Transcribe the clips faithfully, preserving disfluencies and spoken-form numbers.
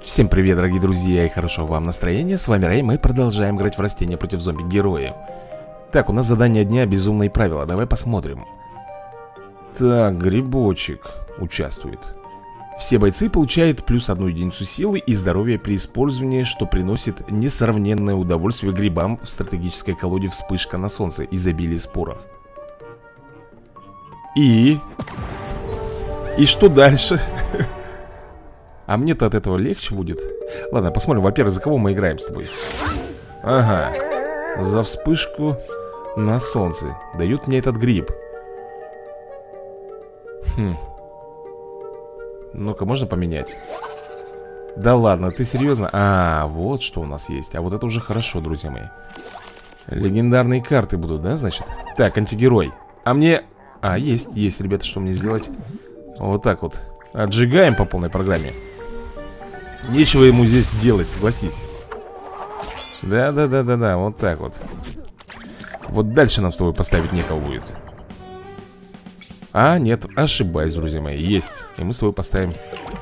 Всем привет, дорогие друзья, и хорошо вам настроения. С вами Рэй, мы продолжаем играть в растения против зомби-героев. Так, у нас задание дня, безумные правила, давай посмотрим. Так, грибочек участвует. Все бойцы получают плюс одну единицу силы и здоровья при использовании, что приносит несравненное удовольствие грибам в стратегической колоде «Вспышка на солнце», изобилие споров. И... И что дальше? А мне-то от этого легче будет. Ладно, посмотрим, во-первых, за кого мы играем с тобой. Ага, за вспышку на солнце. Дают мне этот гриб. Хм. Ну-ка, можно поменять? Да ладно, ты серьезно? А, вот что у нас есть. А вот это уже хорошо, друзья мои. Легендарные карты будут, да, значит? Так, антигерой. А мне... А, есть, есть, ребята, что мне сделать? Вот так вот. Отжигаем по полной программе. Нечего ему здесь сделать, согласись. Да-да-да-да-да, вот так вот. Вот дальше нам с тобой поставить некого будет. А, нет, ошибаюсь, друзья мои. Есть, и мы с тобой поставим.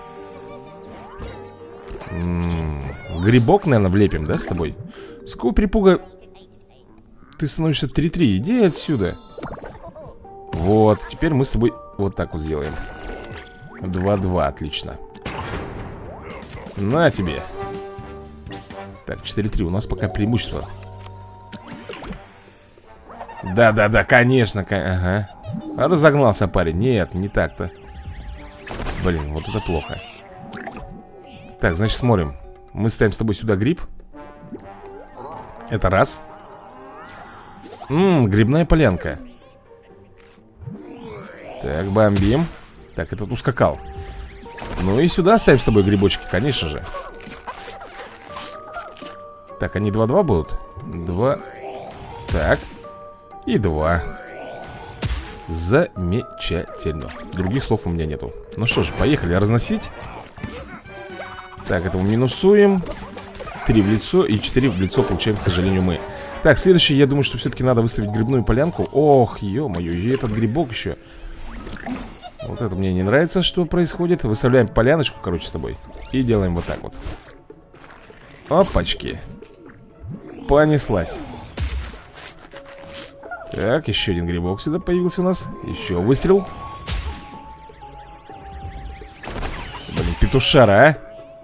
М-м-м, грибок, наверное, влепим, да, с тобой? С какого перепуга ты становишься три-три? Иди отсюда. Вот, теперь мы с тобой вот так вот сделаем. два-два, отлично. На тебе. Так, четыре-три, у нас пока преимущество. Да-да-да, конечно, ага. Разогнался парень, нет, не так-то. Блин, вот это плохо. Так, значит, смотрим. Мы ставим с тобой сюда гриб. Это раз. Ммм, грибная полянка. Так, бомбим. Так, этот ускакал. Ну и сюда ставим с тобой грибочки, конечно же. Так, они два-два будут? Два. Так. И два. Замечательно. Других слов у меня нету. Ну что ж, поехали разносить. Так, этого минусуем. Три в лицо и четыре в лицо получаем, к сожалению, мы. Так, следующий, я думаю, что все-таки надо выставить грибную полянку. Ох, ё-моё, и этот грибок еще. Вот это мне не нравится, что происходит. Выставляем поляночку, короче, с тобой. И делаем вот так вот. Опачки. Понеслась. Так, еще один грибок сюда появился у нас. Еще выстрел. Блин, петушара, а.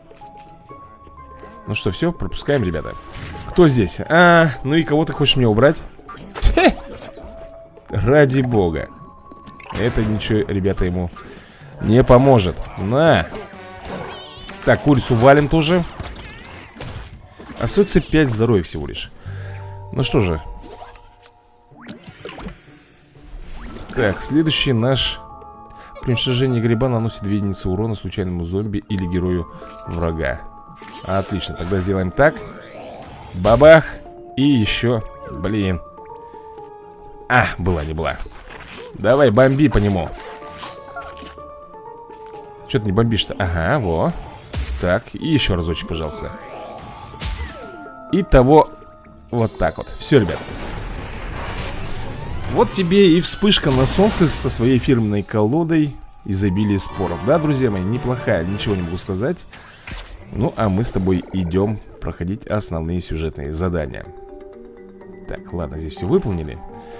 Ну что, все, пропускаем, ребята. Кто здесь? А, ну и кого ты хочешь мне убрать? Хе! Ради бога. Это ничего, ребята, ему не поможет. На. Так, курицу валим тоже. Остается пять здоровья всего лишь. Ну что же. Так, следующий наш. При уничтожении гриба наносит две единицы урона случайному зомби или герою врага. Отлично, тогда сделаем так. Бабах. И еще, блин. А, была не была. Давай, бомби по нему. Че ты не бомбишь-то? Ага, во. Так, и еще разочек, пожалуйста. Итого, вот так вот. Все, ребят. Вот тебе и вспышка на солнце со своей фирменной колодой изобилие споров. Да, друзья мои, неплохая, ничего не могу сказать. Ну, а мы с тобой идем проходить основные сюжетные задания. Так, ладно, здесь все выполнили.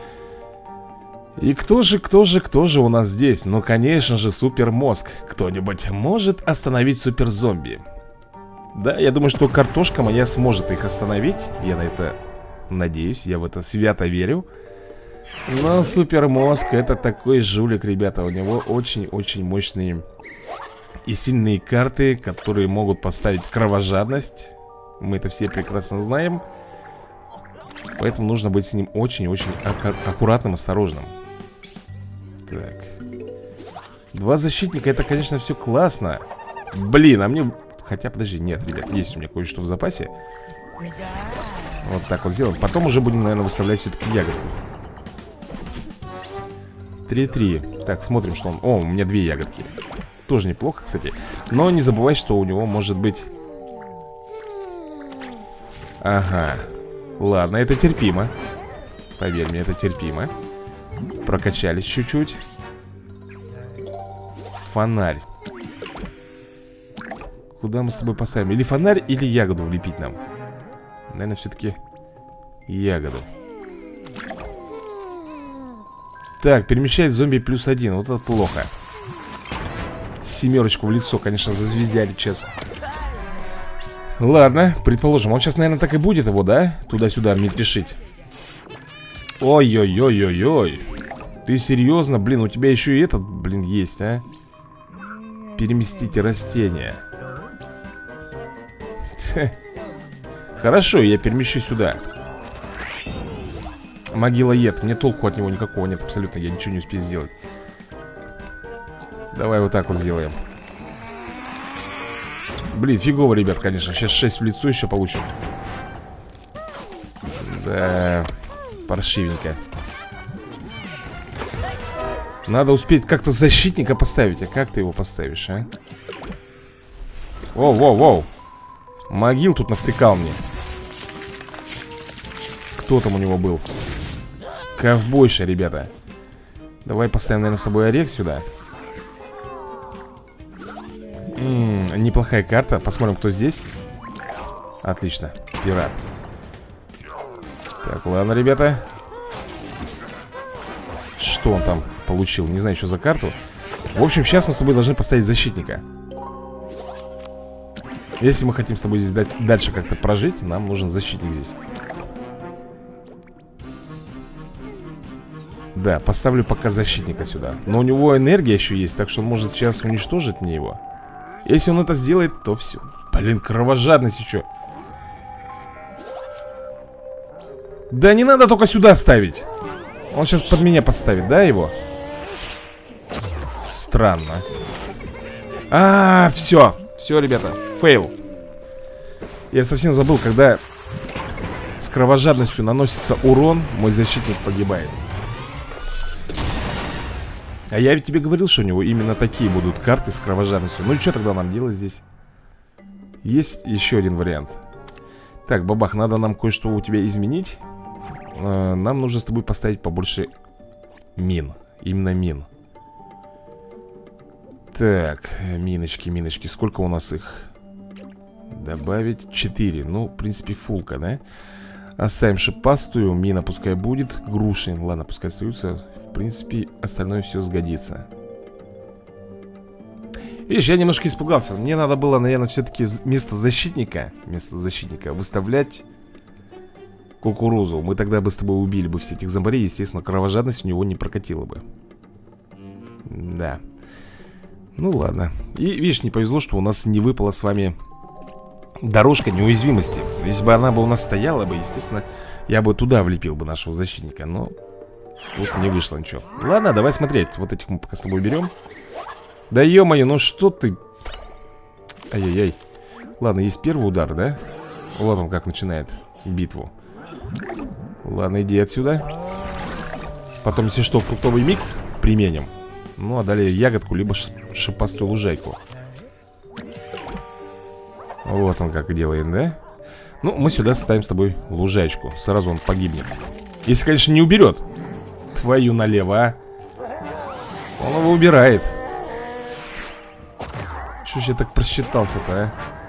И кто же, кто же, кто же у нас здесь? Ну, конечно же, супермозг. Кто-нибудь может остановить суперзомби? Да, я думаю, что картошка моя сможет их остановить. Я на это надеюсь, я в это свято верю. Но супермозг — это такой жулик, ребята. У него очень-очень мощные и сильные карты, которые могут поставить кровожадность. Мы это все прекрасно знаем. Поэтому нужно быть с ним очень-очень аккуратным, осторожным. Так. Два защитника, это, конечно, все классно. Блин, а мне... Хотя, подожди, нет, ребят, есть у меня кое-что в запасе. Вот так вот сделаем. Потом уже будем, наверное, выставлять все-таки ягодку. три-три. Так, смотрим, что он... О, у меня две ягодки. Тоже неплохо, кстати. Но не забывай, что у него может быть... Ага. Ладно, это терпимо. Поверь мне, это терпимо. Прокачались чуть-чуть. Фонарь. куда мы с тобой поставим? Или фонарь, или ягоду влепить нам? Наверное, все-таки ягоду. Так, перемещает зомби плюс один. Вот это плохо. Семерочку в лицо, конечно, зазвездяли, честно. Ладно, предположим, он сейчас, наверное, так и будет его, да? Туда-сюда мельтешить. Ой-ой-ой-ой-ой. Ты серьезно? Блин, у тебя еще и этот, блин, есть, а? Переместите растения. Хорошо, я перемещу сюда. Могилоед, мне толку от него никакого нет абсолютно. Я ничего не успею сделать. Давай вот так вот сделаем. Блин, фигово, ребят, конечно. Сейчас шесть в лицо еще получим. Да, паршивенько. Надо успеть как-то защитника поставить. А как ты его поставишь, а? Воу-воу-воу. Могил тут навтыкал мне. Кто там у него был? Ковбойша, ребята. Давай поставим, наверное, с тобой орех сюда. М-м, неплохая карта. Посмотрим, кто здесь. Отлично, пират. Так, ладно, ребята. Что он там получил? Не знаю, что за карту. В общем, сейчас мы с тобой должны поставить защитника. Если мы хотим с тобой здесь дать, дальше как-то прожить, нам нужен защитник здесь. Да, поставлю пока защитника сюда. Но у него энергия еще есть, так что он может сейчас уничтожить мне его. Если он это сделает, то все. Блин, кровожадность еще. Да не надо только сюда ставить. Он сейчас под меня поставит, да, его? Странно. А, все. Все, ребята, фейл. Я совсем забыл, когда с кровожадностью наносится урон, мой защитник погибает. А я ведь тебе говорил, что у него именно такие будут карты с кровожадностью. Ну и что тогда нам делать здесь? Есть еще один вариант. Так, бабах, надо нам кое-что у тебя изменить. э, Нам нужно с тобой поставить побольше мин. Именно мин. Так, миночки, миночки. Сколько у нас их? Добавить четыре. Ну, в принципе, фулка, да? Оставим шипастую, мина пускай будет. Груши, ладно, пускай остаются. В принципе, остальное все сгодится. Видишь, я немножко испугался. Мне надо было, наверное, все-таки вместо защитника Вместо защитника выставлять кукурузу. Мы тогда бы с тобой убили бы всех этих зомбарей. Естественно, кровожадность у него не прокатила бы. Да. Ну ладно. И, видишь, не повезло, что у нас не выпала с вами дорожка неуязвимости. Если бы она бы у нас стояла бы, естественно, я бы туда влепил бы нашего защитника. Но вот не вышло ничего. Ладно, давай смотреть. Вот этих мы пока с тобой берем. Да ё-моё, ну что ты? Ай-яй-яй. Ладно, есть первый удар, да? Вот он как начинает битву. Ладно, иди отсюда. Потом, если что, фруктовый микс применим. Ну, а далее ягодку, либо шипастую лужайку. Вот он как делает, да? Ну, мы сюда ставим с тобой лужайку. Сразу он погибнет. Если, конечно, не уберет. Твою налево, а. Он его убирает. Чё ж я так просчитался-то, а?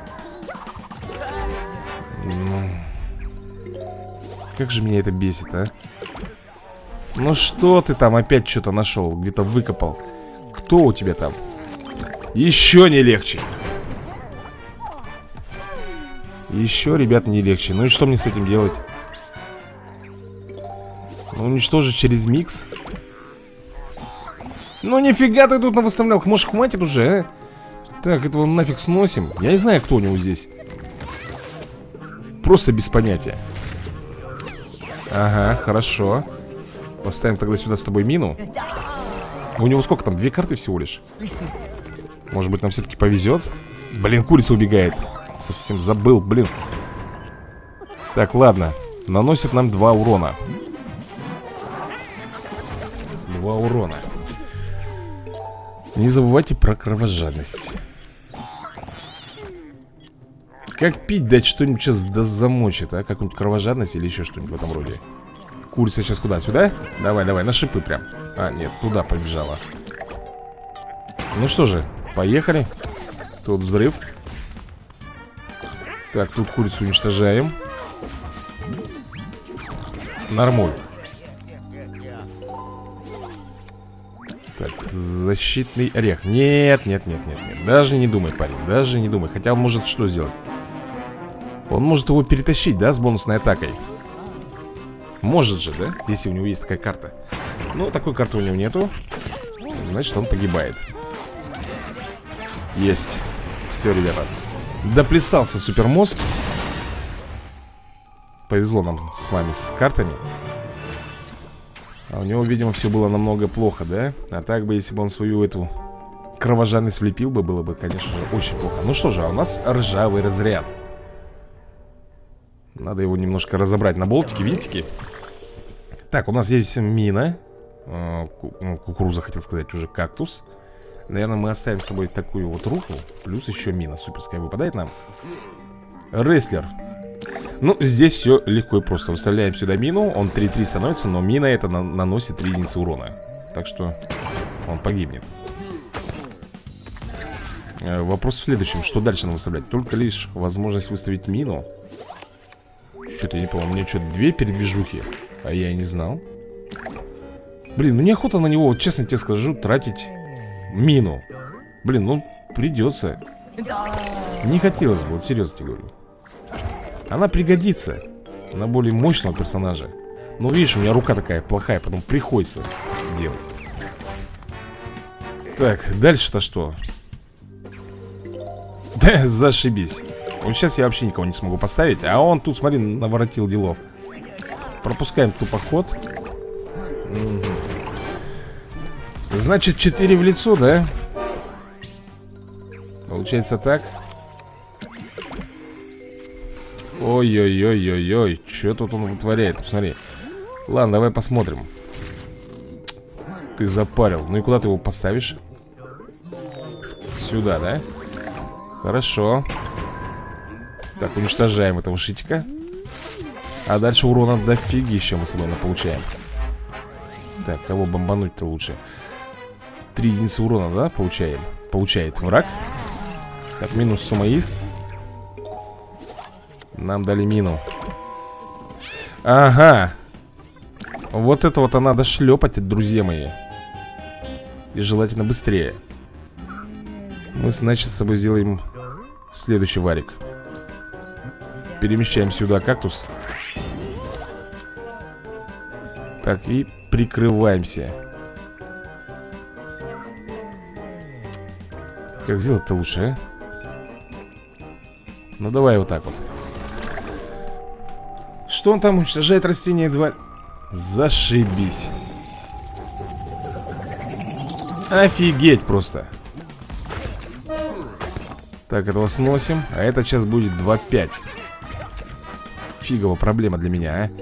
Ну... Как же меня это бесит, а? Ну что ты там опять что-то нашел? Где-то выкопал. Кто у тебя там? Еще не легче. Еще, ребят, не легче. Ну и что мне с этим делать? Ну, уничтожить через микс? Ну нифига ты тут навыставлял. Может, хватит уже, а? Так, этого нафиг сносим. Я не знаю, кто у него здесь. Просто без понятия. Ага, хорошо. Поставим тогда сюда с тобой мину. У него сколько там? Две карты всего лишь. Может быть, нам все-таки повезет? Блин, курица убегает. Совсем забыл, блин. Так, ладно. Наносит нам два урона. Два урона. Не забывайте про кровожадность. Как пить дать что-нибудь сейчас да замочит, а? Какую-нибудь кровожадность или еще что-нибудь в этом роде. Курица сейчас куда? Сюда? Давай, давай, на шипы прям. А, нет, туда побежала. Ну что же, поехали. Тут взрыв. Так, тут курицу уничтожаем. Нормуль. Так, защитный орех. Нет, нет, нет, нет, нет. Даже не думай, парень, даже не думай. Хотя он может что сделать? Он может его перетащить, да, с бонусной атакой. Может же, да? Если у него есть такая карта. Ну, такой карты у него нету. Значит, он погибает. Есть. Все, ребята. Доплясался супермозг. Повезло нам с вами с картами. А у него, видимо, все было намного плохо, да? А так бы, если бы он свою эту кровожадность влепил бы, было бы, конечно же, очень плохо. Ну что же, а у нас ржавый разряд. Надо его немножко разобрать на болтики, винтики. Так, у нас есть мина. Кукуруза, хотел сказать, уже кактус. Наверное, мы оставим с тобой такую вот руку. Плюс еще мина суперская выпадает нам. Рестлер. Ну, здесь все легко и просто. Выставляем сюда мину, он три-три становится, но мина это на наносит три единицы урона. Так что он погибнет. э, Вопрос в следующем. Что дальше нам выставлять? Только лишь возможность выставить мину. Что-то я не понял. У меня что, две передвижухи? А я и не знал. Блин, ну неохота на него, вот честно тебе скажу, тратить мину. Блин, ну придется. Не хотелось бы, вот серьезно тебе говорю. Она пригодится на более мощного персонажа. Но видишь, у меня рука такая плохая, потом приходится делать. Так, дальше-то что? Да, зашибись. Вот сейчас я вообще никого не смогу поставить. А он тут, смотри, наворотил делов. Пропускаем тупоход. Угу. Значит, четыре в лицо, да? Получается так. Ой-ой-ой-ой-ой. Что тут он вытворяет? Посмотри. Ладно, давай посмотрим. Ты запарил. Ну и куда ты его поставишь? Сюда, да? Хорошо. Так, уничтожаем этого шитика. А дальше урона дофигища мы с собой получаем. Так, кого бомбануть-то лучше? Три единицы урона, да, получаем? Получает враг. Так, минус сумоист. Нам дали мину. Ага. Вот это вот надо шлепать, друзья мои. И желательно быстрее. Мы, значит, с тобой сделаем следующий варик. Перемещаем сюда кактус. Так, и прикрываемся. Как сделать-то лучше, а? Ну давай вот так вот. Что он там уничтожает растения два? Зашибись. Офигеть просто. Так, этого сносим. А это сейчас будет два пять. Фигово проблема для меня, а.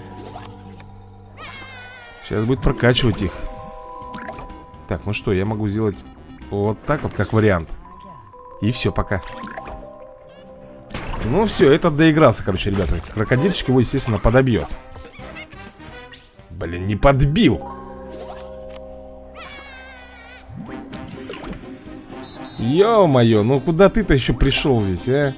Сейчас будет прокачивать их. Так, ну что, я могу сделать вот так вот, как вариант. И все, пока. Ну все, этот доигрался, короче, ребята. Крокодильчик его, естественно, подобьет. Блин, не подбил. Ё-моё, ну куда ты-то еще пришел здесь, а?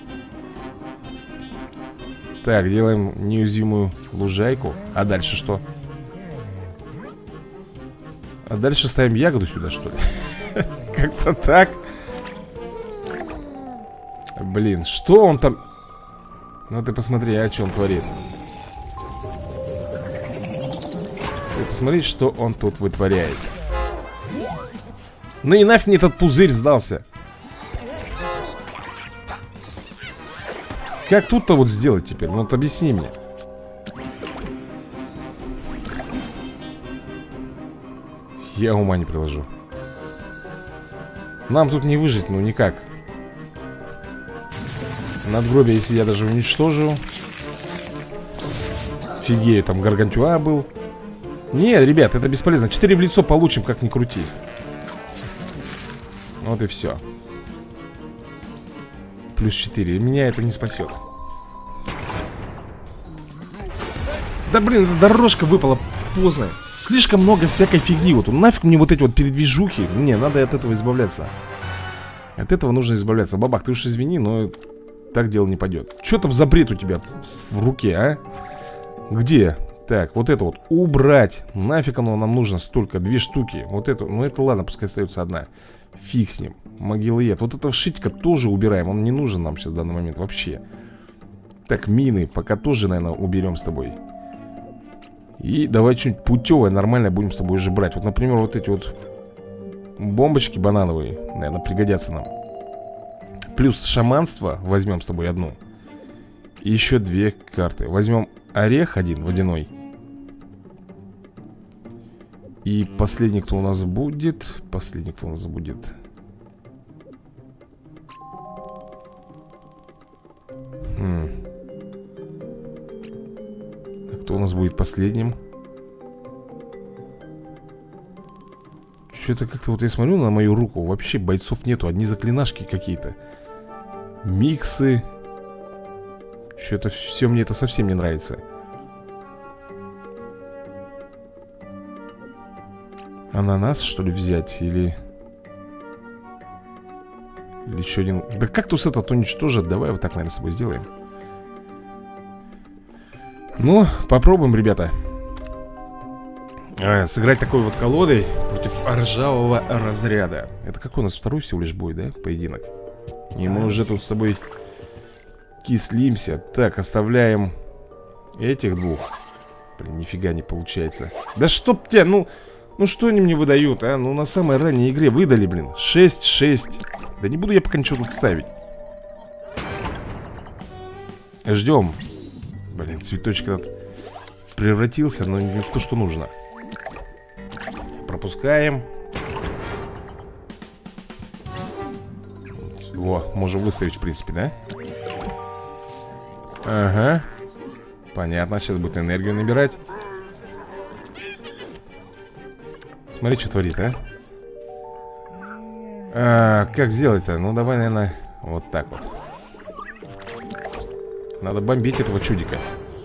Так, делаем неуязвимую лужайку. А дальше что? А дальше ставим ягоду сюда, что ли? Как-то так. Блин, что он там? Ну ты посмотри, а что он творит. Ты посмотри, что он тут вытворяет. Ну и нафиг мне этот пузырь сдался. Как тут-то вот сделать теперь? Ну вот объясни мне. Я ума не приложу. Нам тут не выжить, ну никак. Надгробие, если я даже уничтожу. Фигею, там Гаргантюа был. Нет, ребят, это бесполезно. Четыре в лицо получим, как ни крути. Вот и все. Плюс четыре. Меня это не спасет. Да блин, эта дорожка выпала поздно. Слишком много всякой фигни. Вот нафиг мне вот эти вот передвижухи. Не, надо от этого избавляться. От этого нужно избавляться. Бабах, ты уж извини, но так дело не пойдет. Что там за бред у тебя в руке, а? Где? Так, вот это вот убрать. Нафиг оно нам нужно столько? Две штуки. Вот это, ну это ладно, пускай остается одна. Фиг с ним. Могилоед. Вот этого шитика тоже убираем. Он не нужен нам сейчас в данный момент вообще. Так, мины пока тоже, наверное, уберем с тобой. И давай что-нибудь путевое, нормальное будем с тобой уже брать. Вот, например, вот эти вот бомбочки банановые, наверное, пригодятся нам. Плюс шаманство возьмем с тобой одну. И еще две карты. Возьмем орех один водяной. И последний, кто у нас будет. Последний, кто у нас будет. Хм. А кто у нас будет последним? Что-то как-то вот я смотрю на мою руку. Вообще бойцов нету, одни заклинашки какие-то. Миксы. Что-то все мне это совсем не нравится. Ананас, что ли, взять? Или... Или еще один... Да кактус этот уничтожит. Давай вот так, наверное, с собой сделаем. Ну, попробуем, ребята. а, Сыграть такой вот колодой против ржавого разряда. Это какой у нас второй всего лишь бой, да? Поединок. И мы уже тут с тобой кислимся. Так, оставляем этих двух. Блин, нифига не получается. Да чтоб тебя, ну... Ну что они мне выдают, а? Ну на самой ранней игре выдали, блин. шесть шесть. Да не буду я пока ничего тут ставить. Ждем. Блин, цветочек этот превратился, но не в то, что нужно. Пропускаем. Во, можем выставить, в принципе, да? Ага. Понятно, сейчас будет энергию набирать. Смотри, что творит, а? а Как сделать-то? Ну, давай, наверное, вот так вот. Надо бомбить этого чудика.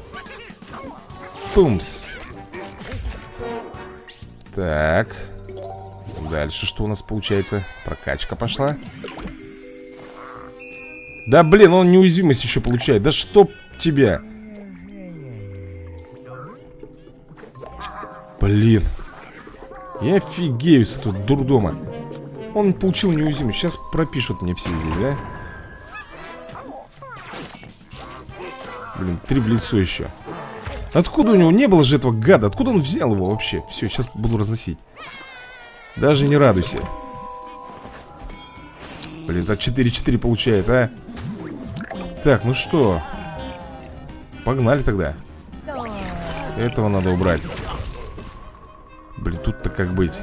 Пумс. Так. Дальше что у нас получается? Прокачка пошла. Да, блин, он неуязвимость еще получает. Да чтоб тебя. Блин. Я офигею с этого дурдома. Он получил неуязвимость. Сейчас пропишут мне все здесь, да? Блин, три в лицо еще. Откуда у него не было же этого гада? Откуда он взял его вообще? Все, сейчас буду разносить. Даже не радуйся. Блин, это четыре четыре получает, а? Так, ну что? Погнали тогда. Этого надо убрать. Блин, тут-то как быть?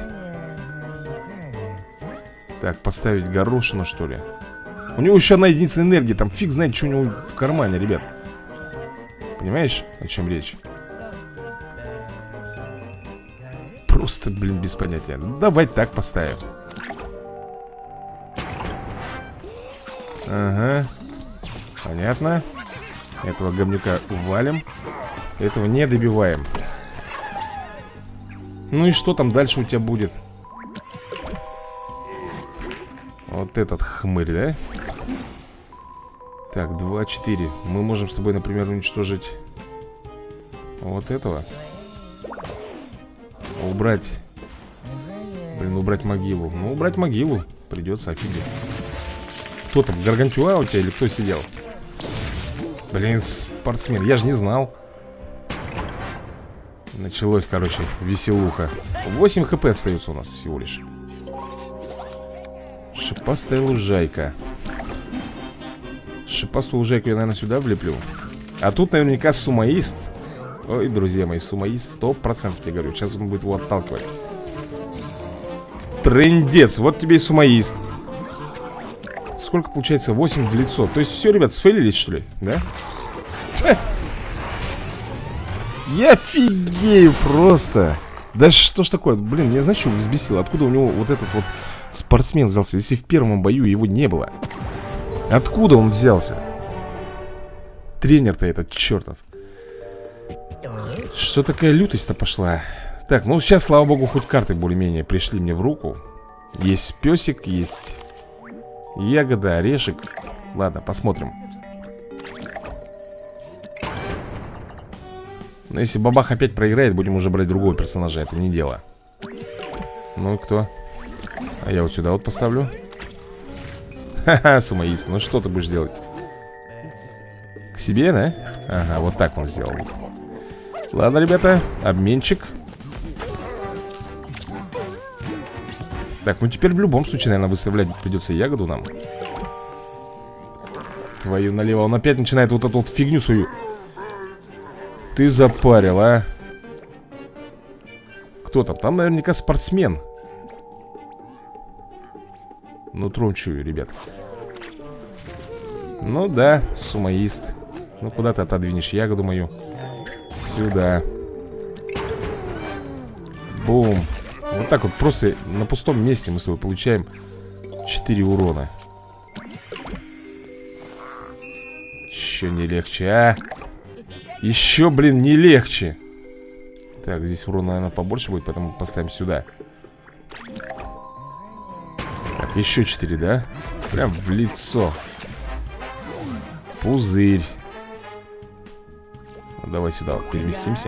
Так, поставить горошину, что ли? У него еще одна единица энергии. Там фиг знает, что у него в кармане, ребят. Понимаешь, о чем речь? Просто, блин, без понятия. Ну, давай так поставим. Ага. Понятно. Этого говнюка валим. Этого не добиваем. Ну и что там дальше у тебя будет? Вот этот хмырь, да? Так, два четыре. Мы можем с тобой, например, уничтожить вот этого. Убрать. Блин, убрать могилу. Ну, убрать могилу придется, офигеть. Кто там, Гаргантюа у тебя или кто сидел? Блин, спортсмен, я же не знал. Началось, короче, веселуха. восемь хп остается у нас всего лишь. Шипастая лужайка. Шипастую лужайку я, наверное, сюда влеплю. А тут наверняка сумоист. Ой, друзья мои, сумоист сто процентов, я говорю. Сейчас он будет его отталкивать. Трындец, вот тебе и сумоист. Сколько получается? восемь в лицо. То есть все, ребят, сфейлились, что ли? Да? Я офигею просто. Да что ж такое? Блин, меня знаешь, что взбесило? Откуда у него вот этот вот спортсмен взялся, если в первом бою его не было? Откуда он взялся? Тренер-то этот чертов. Что такая лютость-то пошла? Так, ну сейчас, слава богу, хоть карты более-менее пришли мне в руку. Есть песик, есть ягода, орешек. Ладно, посмотрим. Но если бабах опять проиграет, будем уже брать другого персонажа. Это не дело. Ну кто? А я вот сюда вот поставлю. Ха-ха, сумоист. Ну что ты будешь делать? К себе, да? Ага, вот так он сделал. Ладно, ребята, обменчик. Так, ну теперь в любом случае, наверное, выставлять придется ягоду нам. Твою налево. Он опять начинает вот эту вот фигню свою. Ты запарил, а? Кто там? Там наверняка спортсмен. Нутром чую, ребят. Ну да, сумоист. Ну куда ты отодвинешь ягоду мою? Сюда. Бум. Вот так вот просто на пустом месте мы с тобой получаем четыре урона. Еще не легче, а? Еще, блин, не легче. Так, здесь урон, наверное, побольше будет, поэтому поставим сюда. Так, еще четыре, да? Прям в лицо. Пузырь. Ну, давай сюда вот переместимся.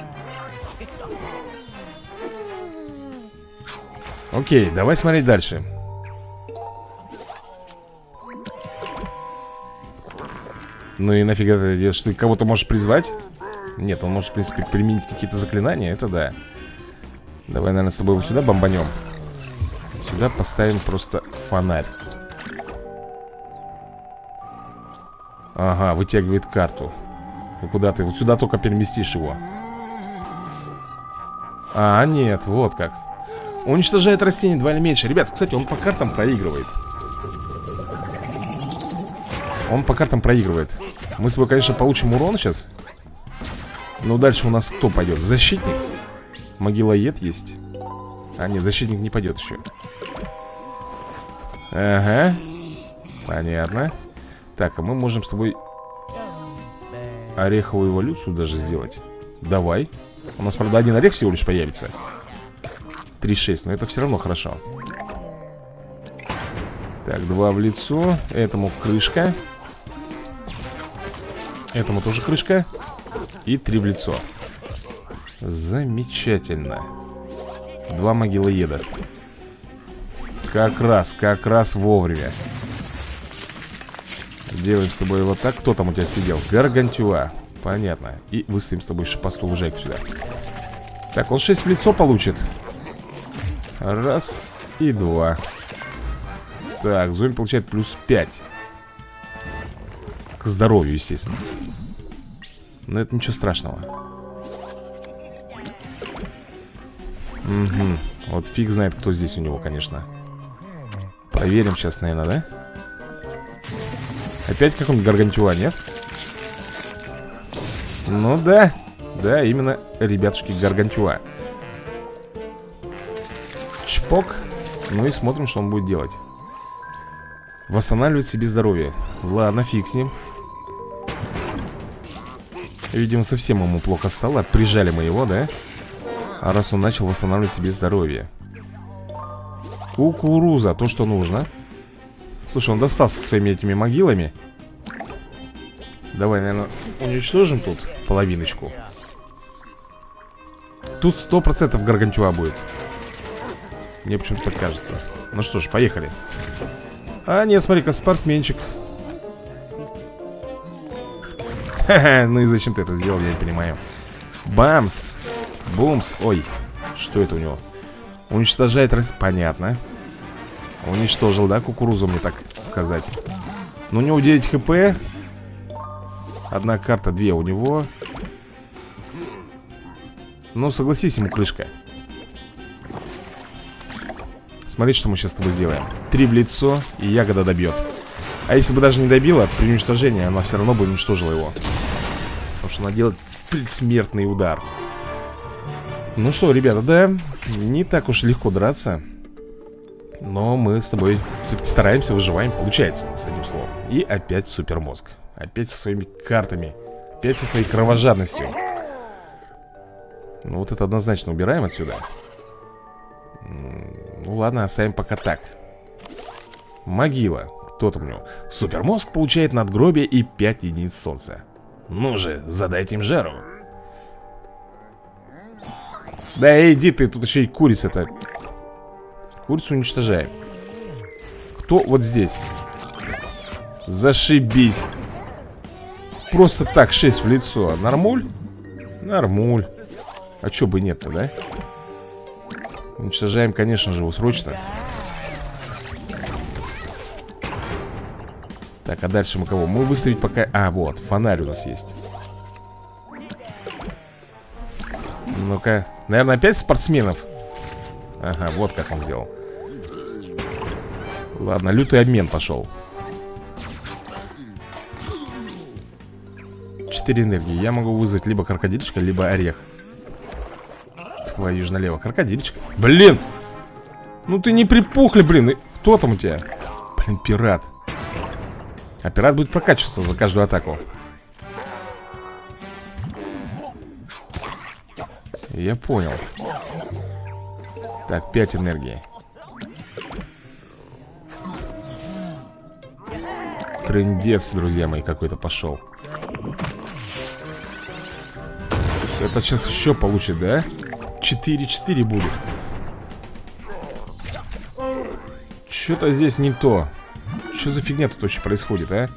Окей, давай смотреть дальше. Ну и нафига ты делаешь? Ты кого-то можешь призвать? Нет, он может, в принципе, применить какие-то заклинания. Это да. Давай, наверное, с тобой вот сюда бомбанем. Сюда поставим просто фонарь. Ага, вытягивает карту. И куда ты? Вот сюда только переместишь его. А, нет, вот как. Уничтожает растение два или меньше. Ребят, кстати, он по картам проигрывает. Он по картам проигрывает. Мы с тобой, конечно, получим урон сейчас. Но дальше у нас кто пойдет? Защитник? Могилоед есть. А, нет, защитник не пойдет еще. Ага. Понятно. Так, а мы можем с тобой ореховую эволюцию даже сделать. Давай. У нас, правда, один орех всего лишь появится. три шесть, но это все равно хорошо. Так, два в лицо. Этому крышка. Этому тоже крышка. И три в лицо. Замечательно. Два могилоеда. Как раз, как раз вовремя. Делаем с тобой вот так. Кто там у тебя сидел? Гаргантюа. Понятно. И выставим с тобой шипастую лужайку сюда. Так, он шесть в лицо получит. Раз и два. Так, зомби получает плюс пять. К здоровью, естественно. Но это ничего страшного. Угу. Вот фиг знает, кто здесь у него, конечно. Проверим сейчас, наверное, да? Опять какой-нибудь гаргантюа, нет? Ну да. Да, именно, ребятушки, гаргантюа. Чпок. Ну и смотрим, что он будет делать. Восстанавливать себе здоровье. Ладно, фиг с ним. Видимо, совсем ему плохо стало. Прижали мы его, да? А раз он начал восстанавливать себе здоровье. Кукуруза, то, что нужно. Слушай, он достал со своими этими могилами. Давай, наверное, уничтожим тут половиночку. Тут сто процентов гаргантюа будет. Мне почему-то так кажется. Ну что ж, поехали. А, нет, смотри-ка, спортсменчик. Ха-ха, ну и зачем ты это сделал, я не понимаю. Бамс. Бумс. Ой, что это у него? Уничтожает рас... Понятно. Уничтожил, да, кукурузу, мне так сказать. Но у него девять хп. Одна карта, две у него. Ну, согласись, ему крышка. Смотри, что мы сейчас с тобой сделаем. Три в лицо, и ягода добьет. А если бы даже не добила, при уничтожении она все равно бы уничтожила его. Потому что она делает предсмертный удар. Ну что, ребята, да, не так уж легко драться. Но мы с тобой все-таки стараемся, выживаем. Получается у нас, одним словом. И опять супермозг. Опять со своими картами. Опять со своей кровожадностью. Ну вот это однозначно убираем отсюда. Ну ладно, оставим пока так. Могила. Кто там у него? Супермозг получает надгробие и пять единиц солнца. Ну же, задайте им жару. Да иди ты, тут еще и курица-то. Курицу уничтожаем. Кто вот здесь? Зашибись. Просто так, шесть в лицо. Нормуль? Нормуль. А чё бы нет-то, да? Уничтожаем, конечно же, его срочно. Так, а дальше мы кого? Мы выставить пока... А, вот, фонарь у нас есть. Ну-ка. Наверное, опять спортсменов. Ага, вот как он сделал. Ладно, лютый обмен пошел. Четыре энергии. Я могу вызвать либо крокодильчика, либо орех. Твою ж налево. Крокодильчик. Блин! Ну ты не припухли, блин. Кто там у тебя? Блин, пират. А пират будет прокачиваться за каждую атаку. Я понял. Так, пять энергии. Трындец, друзья мои, какой-то пошел. Это сейчас еще получит, да? четыре-четыре будет. Что-то здесь не то. Что за фигня тут вообще происходит, а?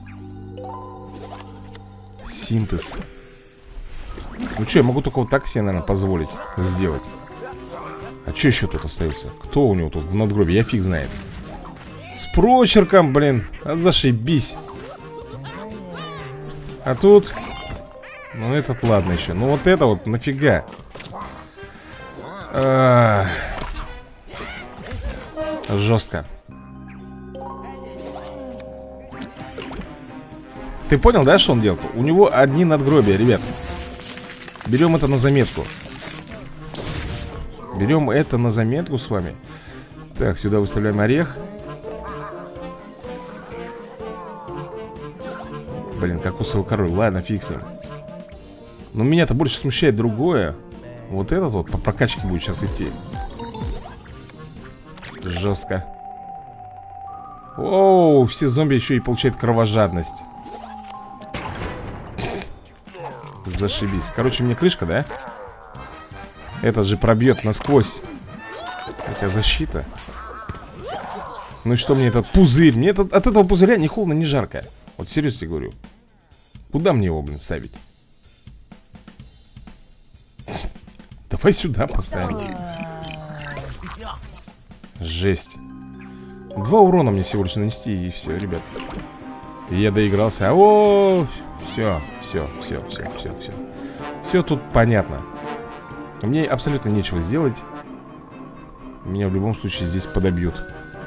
Синтез. Ну что, я могу только вот так себе, наверное, позволить сделать. А что еще тут остается? Кто у него тут в надгробии? Я фиг знает. С прочерком, блин. А зашибись. А тут... Ну этот ладно еще. Ну вот это вот нафига? А... Жестко. Ты понял, да, что он делает? У него одни надгробия, ребят. Берем это на заметку. Берем это на заметку с вами. Так, сюда выставляем орех. Блин, кокосовый король. Ладно, фиг с ним. Но меня-то больше смущает другое. Вот этот вот по прокачке будет сейчас идти. Жестко. Оу, все зомби еще и получают кровожадность. Зашибись. Короче, мне крышка, да? Этот же пробьет насквозь. Это защита. Ну и что мне этот пузырь? Мне этот, от этого пузыря ни холодно, ни жарко. Вот серьезно тебе говорю. Куда мне его, блин, ставить? Давай сюда поставим. Жесть. Два урона мне всего лишь нанести, и все, ребят. И я доигрался. О, все, все, все, все, все, все. Все тут понятно. Мне абсолютно нечего сделать. Меня в любом случае здесь подобьют.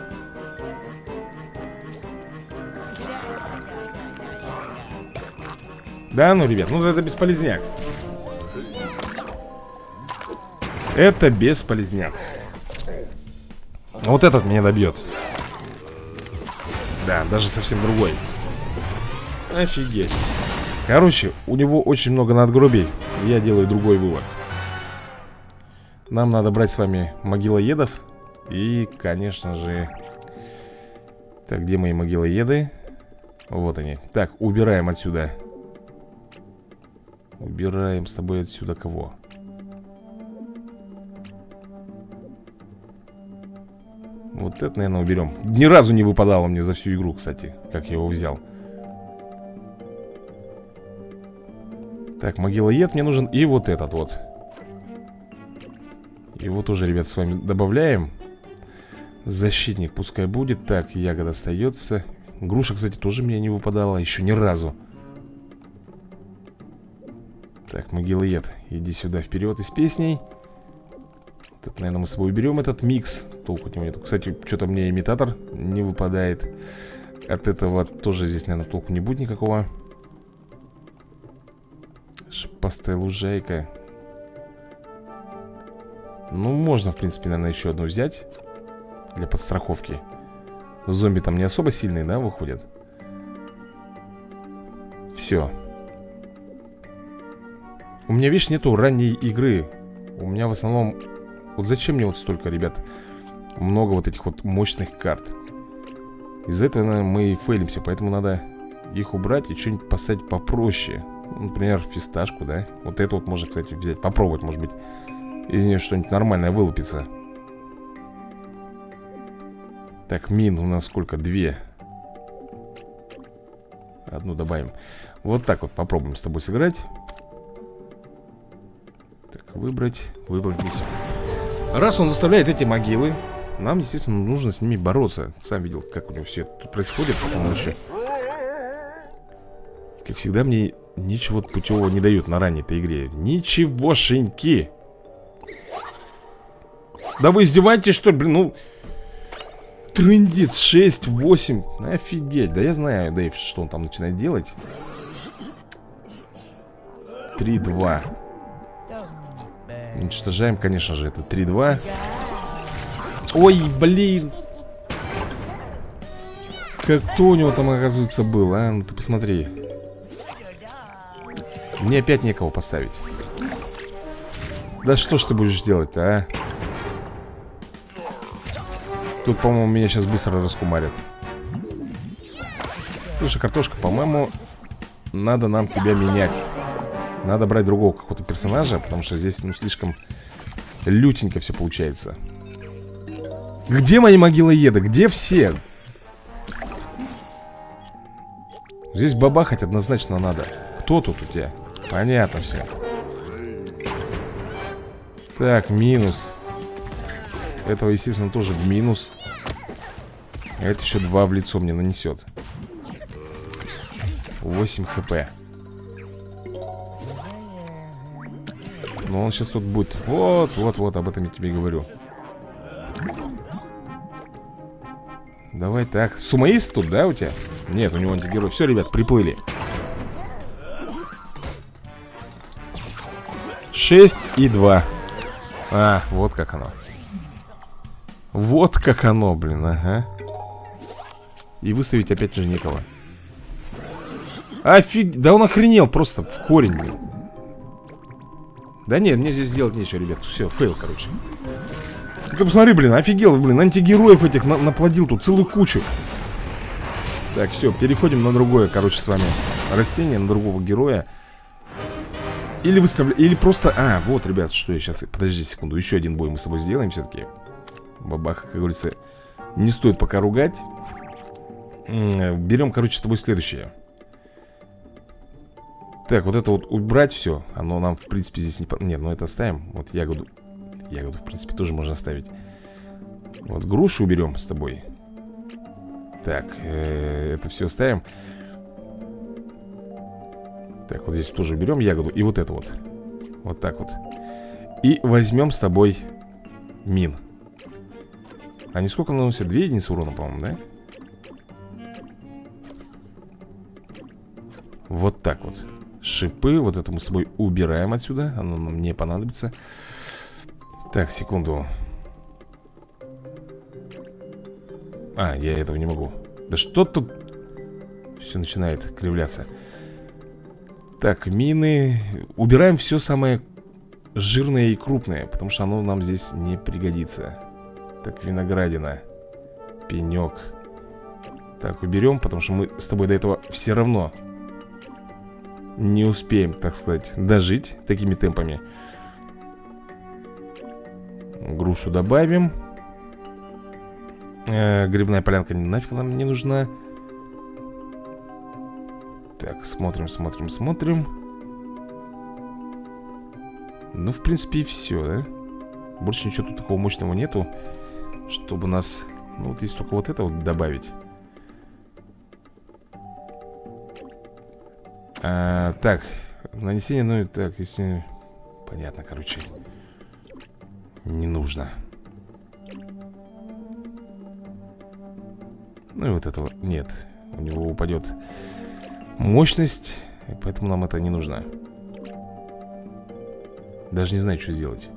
Да, ну, ребят, ну это бесполезняк. Это бесполезняк. Вот этот меня добьет. Да, даже совсем другой. Офигеть. Короче, у него очень много надгробий. Я делаю другой вывод. Нам надо брать с вами могилоедов. И, конечно же... Так, где мои могилоеды? Вот они. Так, убираем отсюда. Убираем с тобой отсюда кого? Вот это, наверное, уберем. Ни разу не выпадало мне за всю игру, кстати, как я его взял. Так, могилоед мне нужен. И вот этот вот. Его тоже, ребят, с вами добавляем. Защитник пускай будет. Так, ягода остается. Груша, кстати, тоже мне не выпадала. Еще ни разу. Так, могилоед, иди сюда вперед из песней. Тут, наверное, мы с собой уберем этот микс. Толку от него нет. Кстати, что-то мне имитатор не выпадает. От этого тоже здесь, наверное, толку не будет никакого. Шипастая лужайка. Ну, можно, в принципе, наверное, еще одну взять. Для подстраховки. Зомби там не особо сильные, да, выходят? Все. У меня, видишь, нету ранней игры. У меня в основном... Вот зачем мне вот столько, ребят, много вот этих вот мощных карт? Из-за этого, наверное, мы и фейлимся. Поэтому надо их убрать и что-нибудь поставить попроще. Например, фисташку, да? Вот это вот можно, кстати, взять, попробовать, может быть, из нее что-нибудь нормальное вылупится. Так, мин у нас сколько? Две. Одну добавим. Вот так вот попробуем с тобой сыграть. Так, выбрать. Выбрать здесь. Раз он выставляет эти могилы, нам, естественно, нужно с ними бороться. Сам видел, как у него все тут происходит. Потом еще... Как всегда, мне ничего путевого не дают на ранней-то игре. Ничегошеньки. Да вы издеваетесь, что ли, блин, ну... Трындец, шесть, восемь. Офигеть, да я знаю, Дэйв, что он там начинает делать. три два. Уничтожаем, конечно же, это три два. Ой, блин. Как кто у него там, оказывается, был, а? Ну ты посмотри. Мне опять некого поставить. Да что ж ты будешь делать-то, а? Тут, по-моему, меня сейчас быстро раскумарят. Слушай, картошка, по-моему, надо нам тебя менять. Надо брать другого какого-то персонажа, потому что здесь, ну, слишком лютенько все получается. Где мои могилоеды? Где все? Здесь бабахать однозначно надо. Кто тут у тебя? Понятно все. Так, минус. Этого, естественно, тоже в минус. А это еще два в лицо мне нанесет. восемь хп. Но он сейчас тут будет. Вот, вот, вот, об этом я тебе и говорю. Давай так. Сумаист тут, да, у тебя? Нет, у него антигерой. Все, ребят, приплыли. шесть и два. А, вот как оно. Вот как оно, блин, ага. И выставить опять же некого. Офиг... Да он охренел просто в корень, блин. Да нет, мне здесь делать нечего, ребят. Все, фейл, короче. Ты посмотри, блин, офигел, блин. Антигероев этих на наплодил тут целую кучу. Так, все, переходим на другое, короче, с вами растение, на другого героя. Или выставляем, или просто... А, вот, ребят, что я сейчас... Подожди секунду, еще один бой мы с тобой сделаем все-таки. Бабаха, как говорится, не стоит пока ругать. Берем, короче, с тобой следующее. Так, вот это вот убрать все. Оно нам, в принципе, здесь не... Нет, ну это оставим. Вот ягоду. Ягоду, в принципе, тоже можно оставить. Вот грушу уберем с тобой. Так, э -э, это все оставим. Так, вот здесь тоже уберем ягоду. И вот это вот. Вот так вот. И возьмем с тобой мин. Они сколько наносят? Две единицы урона, по-моему, да? Вот так вот. Шипы, вот это мы с тобой убираем отсюда. Оно нам не понадобится. Так, секунду. А, я этого не могу. Да что тут? Все начинает кривляться. Так, мины. Убираем все самое жирное и крупное, потому что оно нам здесь не пригодится. Так, виноградина. Пенек. Так, уберем, потому что мы с тобой до этого все равно не успеем, так сказать, дожить такими темпами. Грушу добавим. э, Грибная полянка нафиг нам не нужна. Так, смотрим, смотрим, смотрим. Ну, в принципе, и все, да? Больше ничего тут такого мощного нету, чтобы нас... Ну, вот если только вот это вот добавить. а, Так, нанесение, ну, так, если... Понятно, короче. Не нужно. Ну и вот этого нет. У него упадет мощность, и поэтому нам это не нужно. Даже не знаю, что сделать.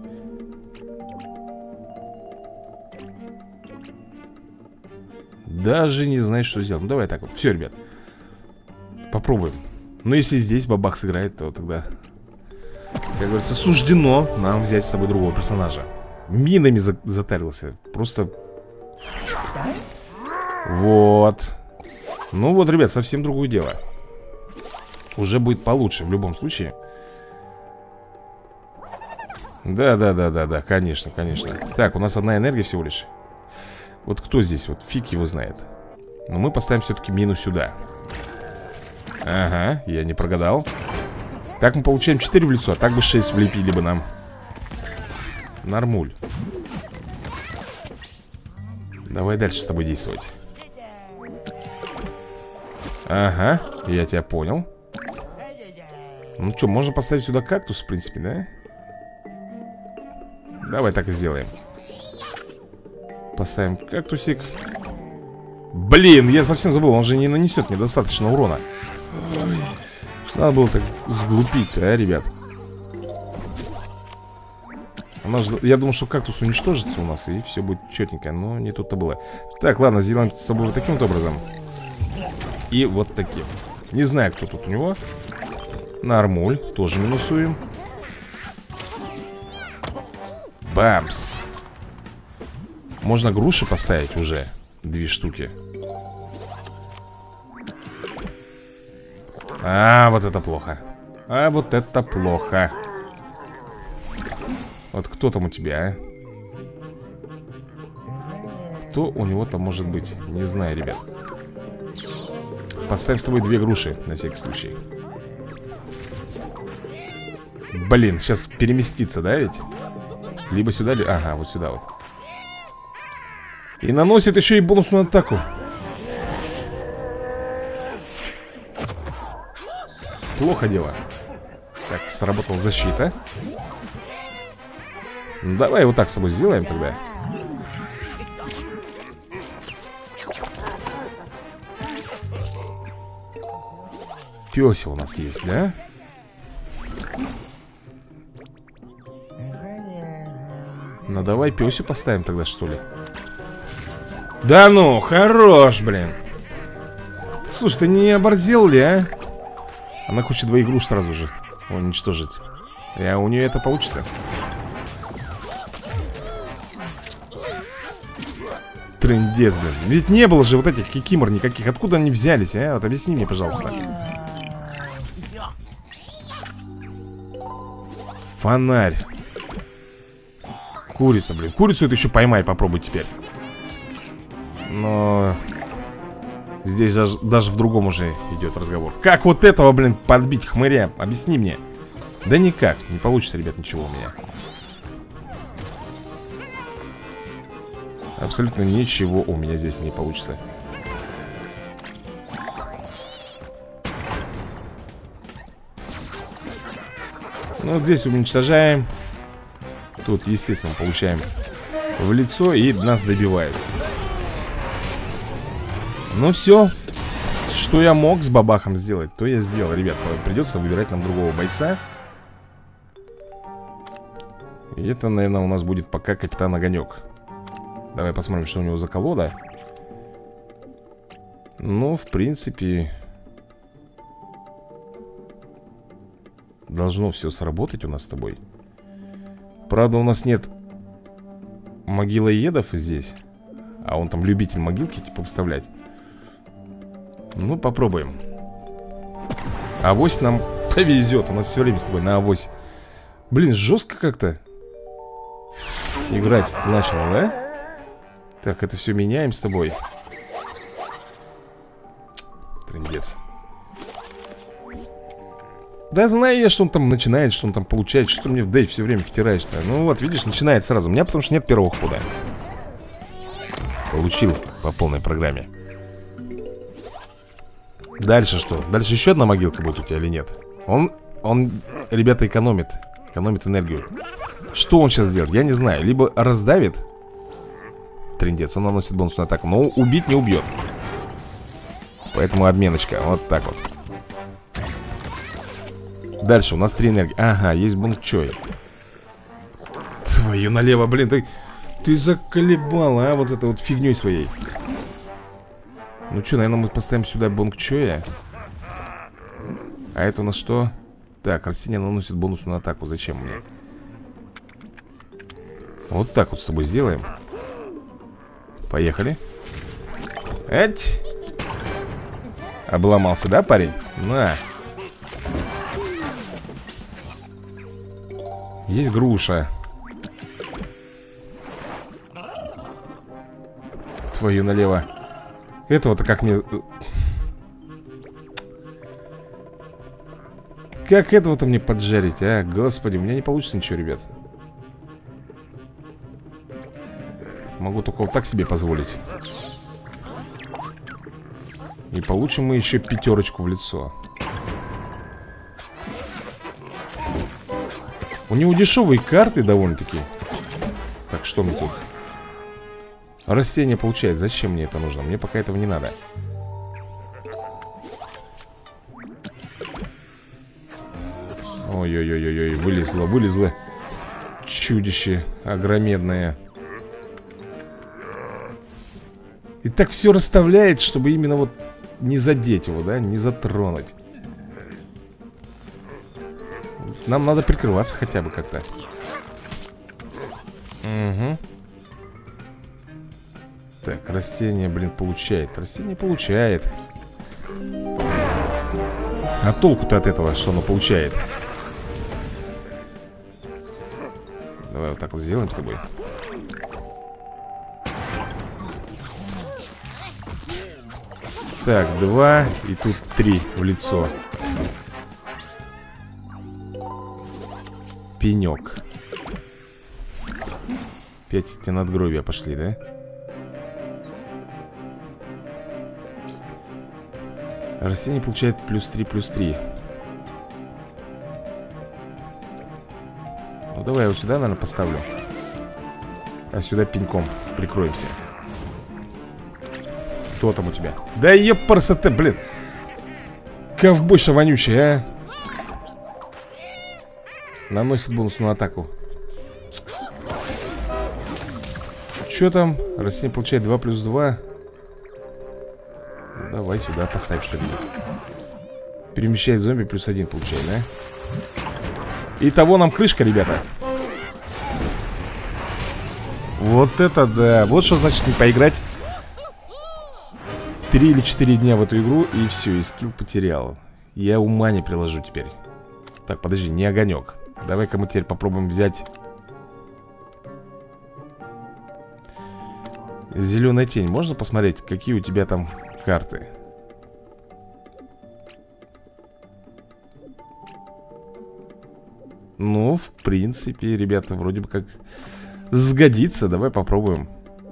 Даже не знаю, что сделать. Ну давай так вот, все, ребят, попробуем. Но если здесь бабах сыграет, то тогда, как говорится, суждено нам взять с собой другого персонажа. Минами за затарился. Просто... Вот. Ну вот, ребят, совсем другое дело. Уже будет получше в любом случае. Да-да-да-да-да, конечно, конечно. Так, у нас одна энергия всего лишь. Вот кто здесь? Вот фиг его знает. Но мы поставим все-таки мину сюда. Ага, я не прогадал. Так мы получаем четыре в лицо, а так бы шесть влепили бы нам. Нормуль. Давай дальше с тобой действовать. Ага, я тебя понял. Ну что, можно поставить сюда кактус, в принципе, да? Давай так и сделаем. Поставим кактусик. Блин, я совсем забыл, он же не нанесет мне достаточно урона. Что надо было так сглупить-то, а, ребят? Она же, я думал, что кактус уничтожится у нас, и все будет четенько, но не тут-то было. Так, ладно, сделаем с тобой вот таким вот образом. И вот таким. Не знаю, кто тут у него. Нормуль, тоже минусуем. Бамс. Можно груши поставить уже. Две штуки. А, вот это плохо. А, вот это плохо. Вот кто там у тебя, а? Кто у него там может быть? Не знаю, ребят. Поставим с тобой две груши, на всякий случай. Блин, сейчас переместится, да ведь? Либо сюда, ли... ага, вот сюда вот. И наносит еще и бонусную атаку. Плохо дело. Так, сработала защита. Давай вот так с собой сделаем тогда. Пёся у нас есть, да? Ну давай пёсю поставим тогда, что ли. Да ну, хорош, блин. Слушай, ты не оборзел ли, а? Она хочет двоих груш сразу же уничтожить. А у нее это получится. Трындец, блин. Ведь не было же вот этих кикимор никаких. Откуда они взялись, а? Вот объясни мне, пожалуйста. Фонарь. Курица, блин. Курицу это еще поймай, попробуй теперь. Но... Здесь даже, даже в другом уже идет разговор. Как вот этого, блин, подбить хмыря? Объясни мне. Да никак. Не получится, ребят, ничего у меня. Абсолютно ничего у меня здесь не получится. Ну, здесь уничтожаем. Тут, естественно, получаем в лицо и нас добивают. Ну все. Что я мог с бабахом сделать, то я сделал. Ребят, придется выбирать нам другого бойца. И это, наверное, у нас будет пока капитан Огонек. Давай посмотрим, что у него за колода. Ну, в принципе, должно все сработать у нас с тобой. Правда, у нас нет могилоедов здесь. А он там любитель могилки, типа, вставлять. Ну, попробуем. Авось нам повезет. У нас все время с тобой на авось. Блин, жестко как-то играть начало, да? Так, это все меняем с тобой. Трындец. Да знаю я, что он там начинает, что он там получает. Что ты мне в Дэйв все время втираешь-то? Ну вот, видишь, начинает сразу. У меня потому что нет первого хода. Получил по полной программе. Дальше что? Дальше еще одна могилка будет у тебя или нет? Он, он, ребята, экономит. Экономит энергию. Что он сейчас сделает? Я не знаю. Либо раздавит. Трындец, он наносит бонусную атаку. Но убить не убьет. Поэтому обменочка. Вот так вот. Дальше у нас три энергии. Ага, есть бункчой. Твою налево, блин. Ты, ты заколебала, а, вот это вот фигней своей. Ну что, наверное, мы поставим сюда бонкчоя. А это у нас что? Так, растение наносит бонусную атаку. Зачем мне? Вот так вот с тобой сделаем. Поехали. Эть. Обломался, да, парень? На. Есть груша. Твою налево. Этого-то как мне... Как этого-то мне поджарить, а? Господи, у меня не получится ничего, ребят. Могу только вот так себе позволить. И получим мы еще пятерочку в лицо. У него дешевые карты довольно-таки. Так, что мне тут? Растение получает. Зачем мне это нужно? Мне пока этого не надо. Ой-ой-ой-ой, вылезло, вылезло. Чудище огромедное. И так все расставляет, чтобы именно вот не задеть его, да, не затронуть. Нам надо прикрываться хотя бы как-то. Угу. Так, растение, блин, получает. Растение получает. А толку-то от этого, что оно получает? Давай вот так вот сделаем с тобой. Так, два. И тут три в лицо. Пенек. Пять эти надгробия пошли, да? Растение получает плюс три, плюс три. Ну давай я вот сюда, наверное, поставлю. А сюда пеньком прикроемся. Кто там у тебя? Да епарса-то, блин. Ковбойша вонючая, а. Наносит бонусную атаку. Что там? Растение получает два плюс два. Давай сюда поставь что-нибудь. Перемещает зомби плюс один получает, да? Итого нам крышка, ребята. Вот это да. Вот что значит не поиграть три или четыре дня в эту игру. И все, и скилл потерял. Я ума не приложу теперь. Так, подожди, не огонек. Давай-ка мы теперь попробуем взять зеленая тень. Можно посмотреть, какие у тебя там карты? Ну, в принципе, ребята, вроде бы как сгодится. Давай попробуем.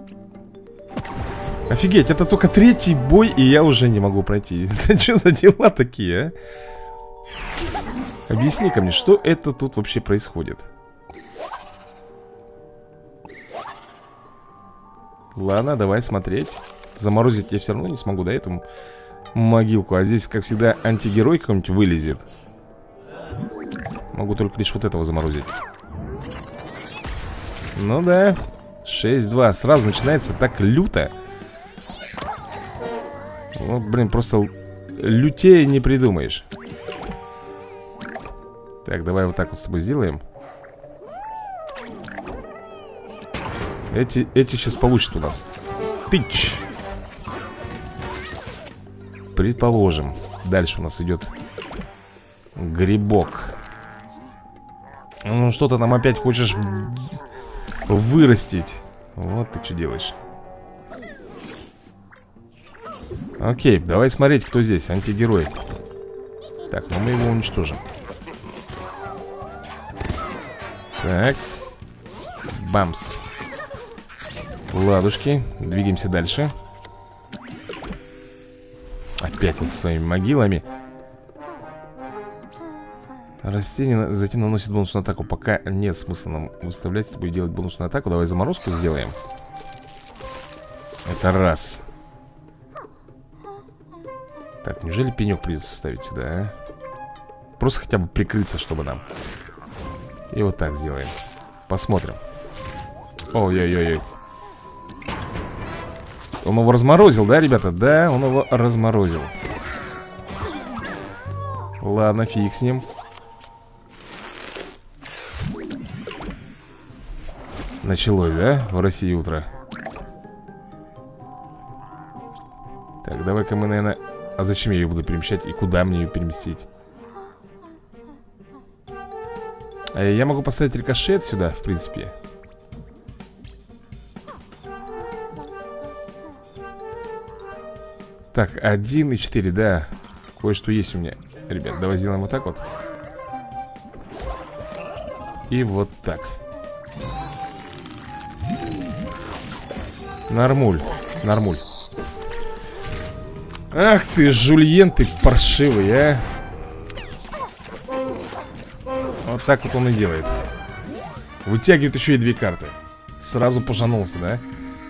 Офигеть, это только третий бой, и я уже не могу пройти. Это что за дела такие, а? Объясни-ка мне, что это тут вообще происходит? Ладно, давай смотреть. Заморозить я все равно не смогу, да, эту могилку. А здесь, как всегда, антигерой какой-нибудь вылезет. Могу только лишь вот этого заморозить. Ну да. шесть два. Сразу начинается так люто. Вот, блин, просто лютее не придумаешь. Так, давай вот так вот с тобой сделаем. Эти, эти сейчас получат у нас. Тыч. Предположим. Дальше у нас идет грибок. Ну, что-то нам опять хочешь вырастить. Вот ты что делаешь. Окей, давай смотреть, кто здесь. Антигерой. Так, ну мы его уничтожим. Так. Бамс. Ладушки. Двигаемся дальше. Опять вот со своими могилами. Растение затем наносит бонусную атаку. Пока нет смысла нам выставлять, чтобы делать бонусную атаку. Давай заморозку сделаем. Это раз. Так, неужели пенек придется ставить сюда, а? Просто хотя бы прикрыться, чтобы нам. И вот так сделаем. Посмотрим. Ой-ой-ой. Он его разморозил, да, ребята? Да, он его разморозил. Ладно, фиг с ним. Началось, да, в России утро. Так, давай-ка мы, наверное... А зачем я ее буду перемещать и куда мне ее переместить? А я могу поставить рикошет сюда, в принципе. Так, один и четыре, да. Кое-что есть у меня. Ребят, давай сделаем вот так вот. И вот так. Нормуль, нормуль. Ах ты, Жульен, ты паршивый, а. Вот так вот он и делает. Вытягивает еще и две карты. Сразу пожанулся, да?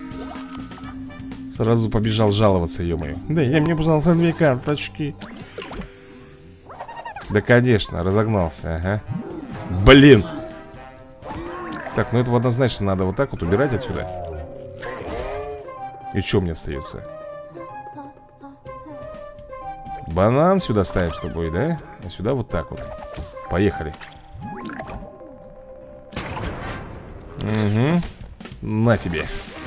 Сразу побежал жаловаться, ё-моё. Да я мне, пожалуйста, две карточки. Да, конечно, разогнался, ага. Блин. Так, ну этого однозначно надо вот так вот убирать отсюда. И что мне остается? Банан сюда ставим с тобой, да? А сюда вот так вот. Поехали. Угу. На тебе.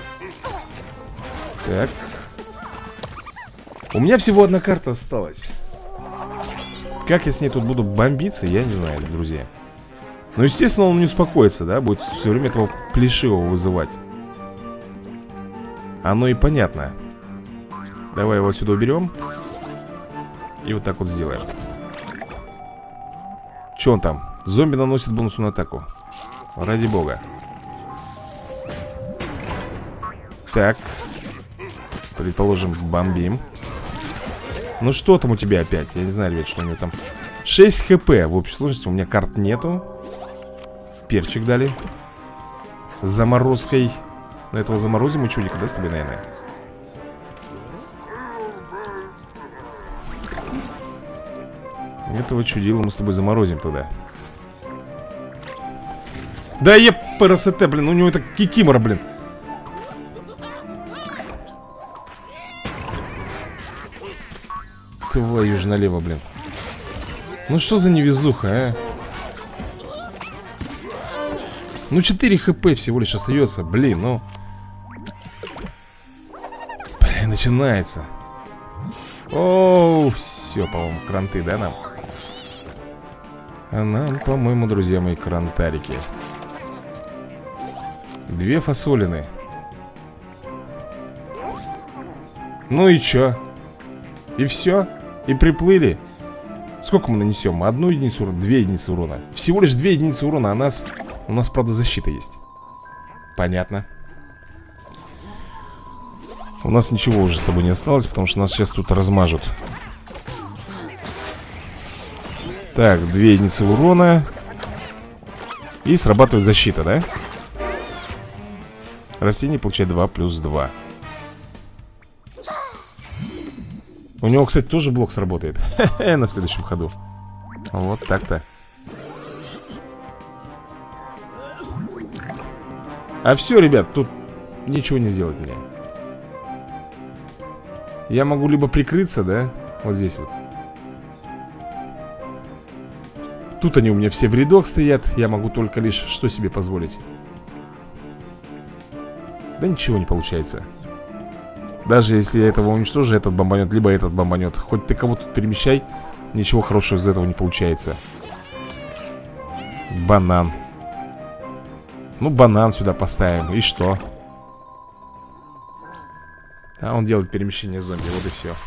Так. У меня всего одна карта осталась. Как я с ней тут буду бомбиться, я не знаю, друзья. Ну, естественно, он не успокоится, да? Будет все время этого плешивого вызывать. Оно и понятно. Давай его отсюда уберем. И вот так вот сделаем. Че он там? Зомби наносит бонусную атаку. Ради бога. Так. Предположим, бомбим. Ну что там у тебя опять? Я не знаю, ребят, что у него там. шесть хп в общей сложности. У меня карт нету. Перчик дали. С заморозкой. На этого заморозим и чудика, да, с тобой, наверное? Этого чудила мы с тобой заморозим тогда. Да еп, ПРСТ, блин, у него это кикимора, блин. Твою же налево, блин. Ну что за невезуха, а? Ну четыре хп всего лишь остается, блин, ну. Блин, начинается. Оу, все, по-моему, кранты, да, нам? А нам, по-моему, друзья мои, крантарики. Две фасолины. Ну и чё? И все? И приплыли? Сколько мы нанесем? Одну единицу урона? Две единицы урона. Всего лишь две единицы урона, а нас... У нас, правда, защита есть. Понятно. У нас ничего уже с тобой не осталось, потому что нас сейчас тут размажут. Так, две единицы урона. И срабатывает защита, да? Растение получает два плюс два. У него, кстати, тоже блок сработает. Хе-хе, на следующем ходу. Вот так-то. А все, ребят, тут ничего не сделать мне. Я могу либо прикрыться, да? Вот здесь вот. Тут они у меня все в рядок стоят. Я могу только лишь что себе позволить? Да ничего не получается. Даже если я этого уничтожу, этот бомбанет, либо этот бомбанет. Хоть ты кого тут перемещай, ничего хорошего из этого не получается. Банан. Ну, банан сюда поставим. И что? А он делает перемещение зомби, вот и все.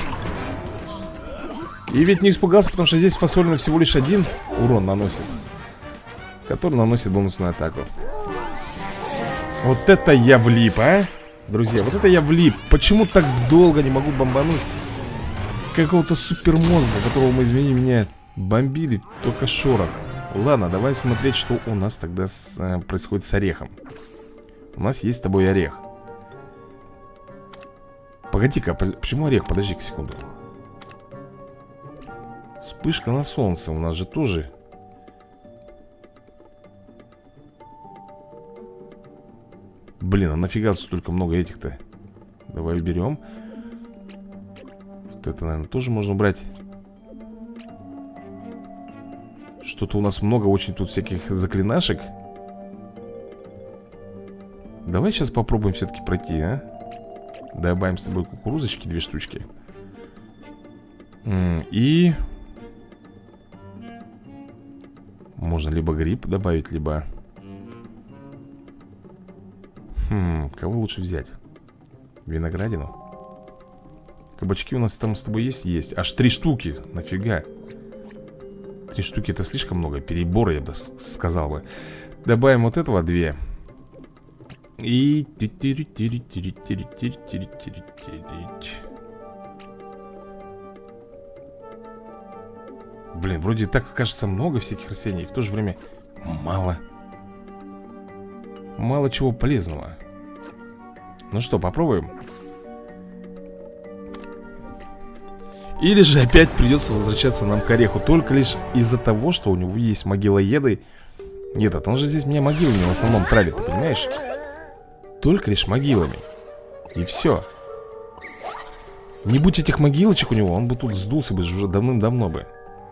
И ведь не испугался, потому что здесь фасолина всего лишь один урон наносит, который наносит бонусную атаку. Вот это я влип, а? Друзья, вот это я влип. Почему так долго не могу бомбануть какого-то супермозга, которого мы, извини меня, бомбили только шорох. Ладно, давай смотреть, что у нас тогда с, э, происходит с орехом. У нас есть с тобой орех. Погоди-ка, почему орех? Подожди-ка секунду. Вспышка на солнце у нас же тоже. Блин, а нафига столько много этих-то? Давай берем. Вот это, наверное, тоже можно брать. Что-то у нас много очень тут всяких заклинашек. Давай сейчас попробуем все-таки пройти, а? Добавим с тобой кукурузочки, две штучки. И... Можно либо гриб добавить, либо... Хм, кого лучше взять? Виноградину? Кабачки у нас там с тобой есть? Есть. Аж три штуки. Нафига? Три штуки это слишком много. Перебор, я бы сказал бы. Добавим вот этого две. И... Блин, вроде так кажется много всяких растений. В то же время мало. Мало чего полезного. Ну что, попробуем? Или же опять придется возвращаться нам к ореху. Только лишь из-за того, что у него есть могилоеды. Нет, он же здесь меня могилами в основном травит, ты понимаешь? Только лишь могилами. И все. Не будь этих могилочек у него, он бы тут сдулся бы уже давным-давно бы.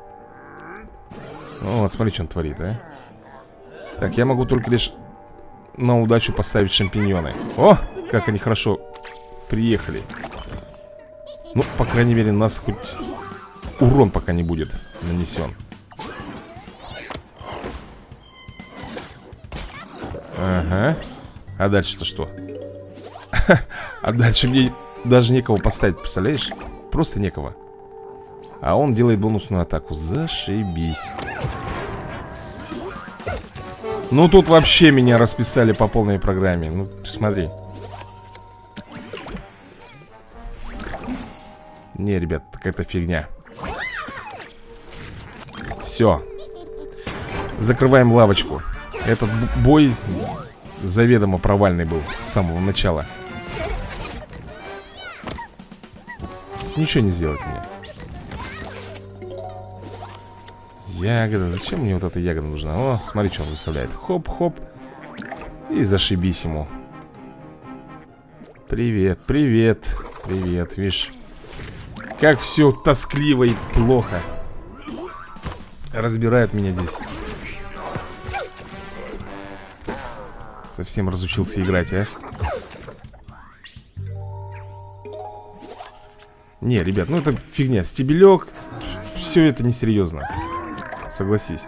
Вот, смотри, что он творит, а. Так, я могу только лишь на удачу поставить шампиньоны. О, как они хорошо приехали. Ну, по крайней мере, нас хоть урон пока не будет нанесен. Ага. А дальше-то что? А дальше мне даже некого поставить, представляешь? Просто некого. А он делает бонусную атаку. Зашибись. Ну, тут вообще меня расписали по полной программе. Ну, смотри. Не, ребят, какая-то фигня. Все. Закрываем лавочку. Этот бой заведомо провальный был с самого начала. Ничего не сделать мне. Ягода. Зачем мне вот эта ягода нужна? О, смотри, что он выставляет. Хоп-хоп. И зашибись ему. Привет, привет. Привет, видишь. Как все тоскливо и плохо. Разбирает меня здесь. Совсем разучился играть, а? Не, ребят, ну это фигня. Стебелек. Все это несерьезно. Согласись.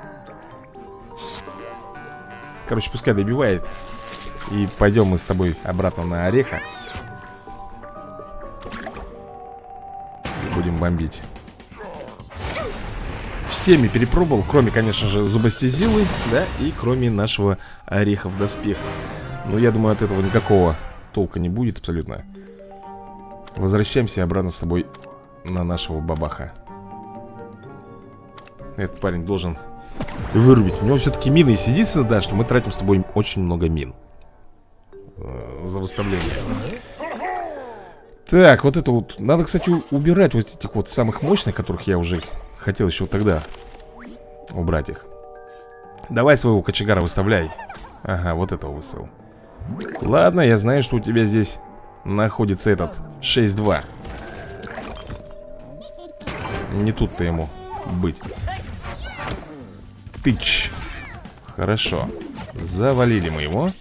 Короче, пускай добивает. И пойдем мы с тобой обратно на ореха. Будем бомбить. Всеми перепробовал, кроме, конечно же, зубостезилы, да, и кроме нашего ореха в доспехах. Но я думаю, от этого никакого толка не будет абсолютно. Возвращаемся обратно с тобой на нашего бабаха. Этот парень должен вырубить. У него все-таки мины есть. Единственное, да, что мы тратим с тобой очень много мин э, за выставление. Так, вот это вот. Надо, кстати, убирать вот этих вот самых мощных, которых я уже хотел еще тогда убрать их. Давай своего кочегара выставляй. Ага, вот этого выставил. Ладно, я знаю, что у тебя здесь находится этот шесть два. Не тут-то ему быть. Тыч. Хорошо. Завалили мы его.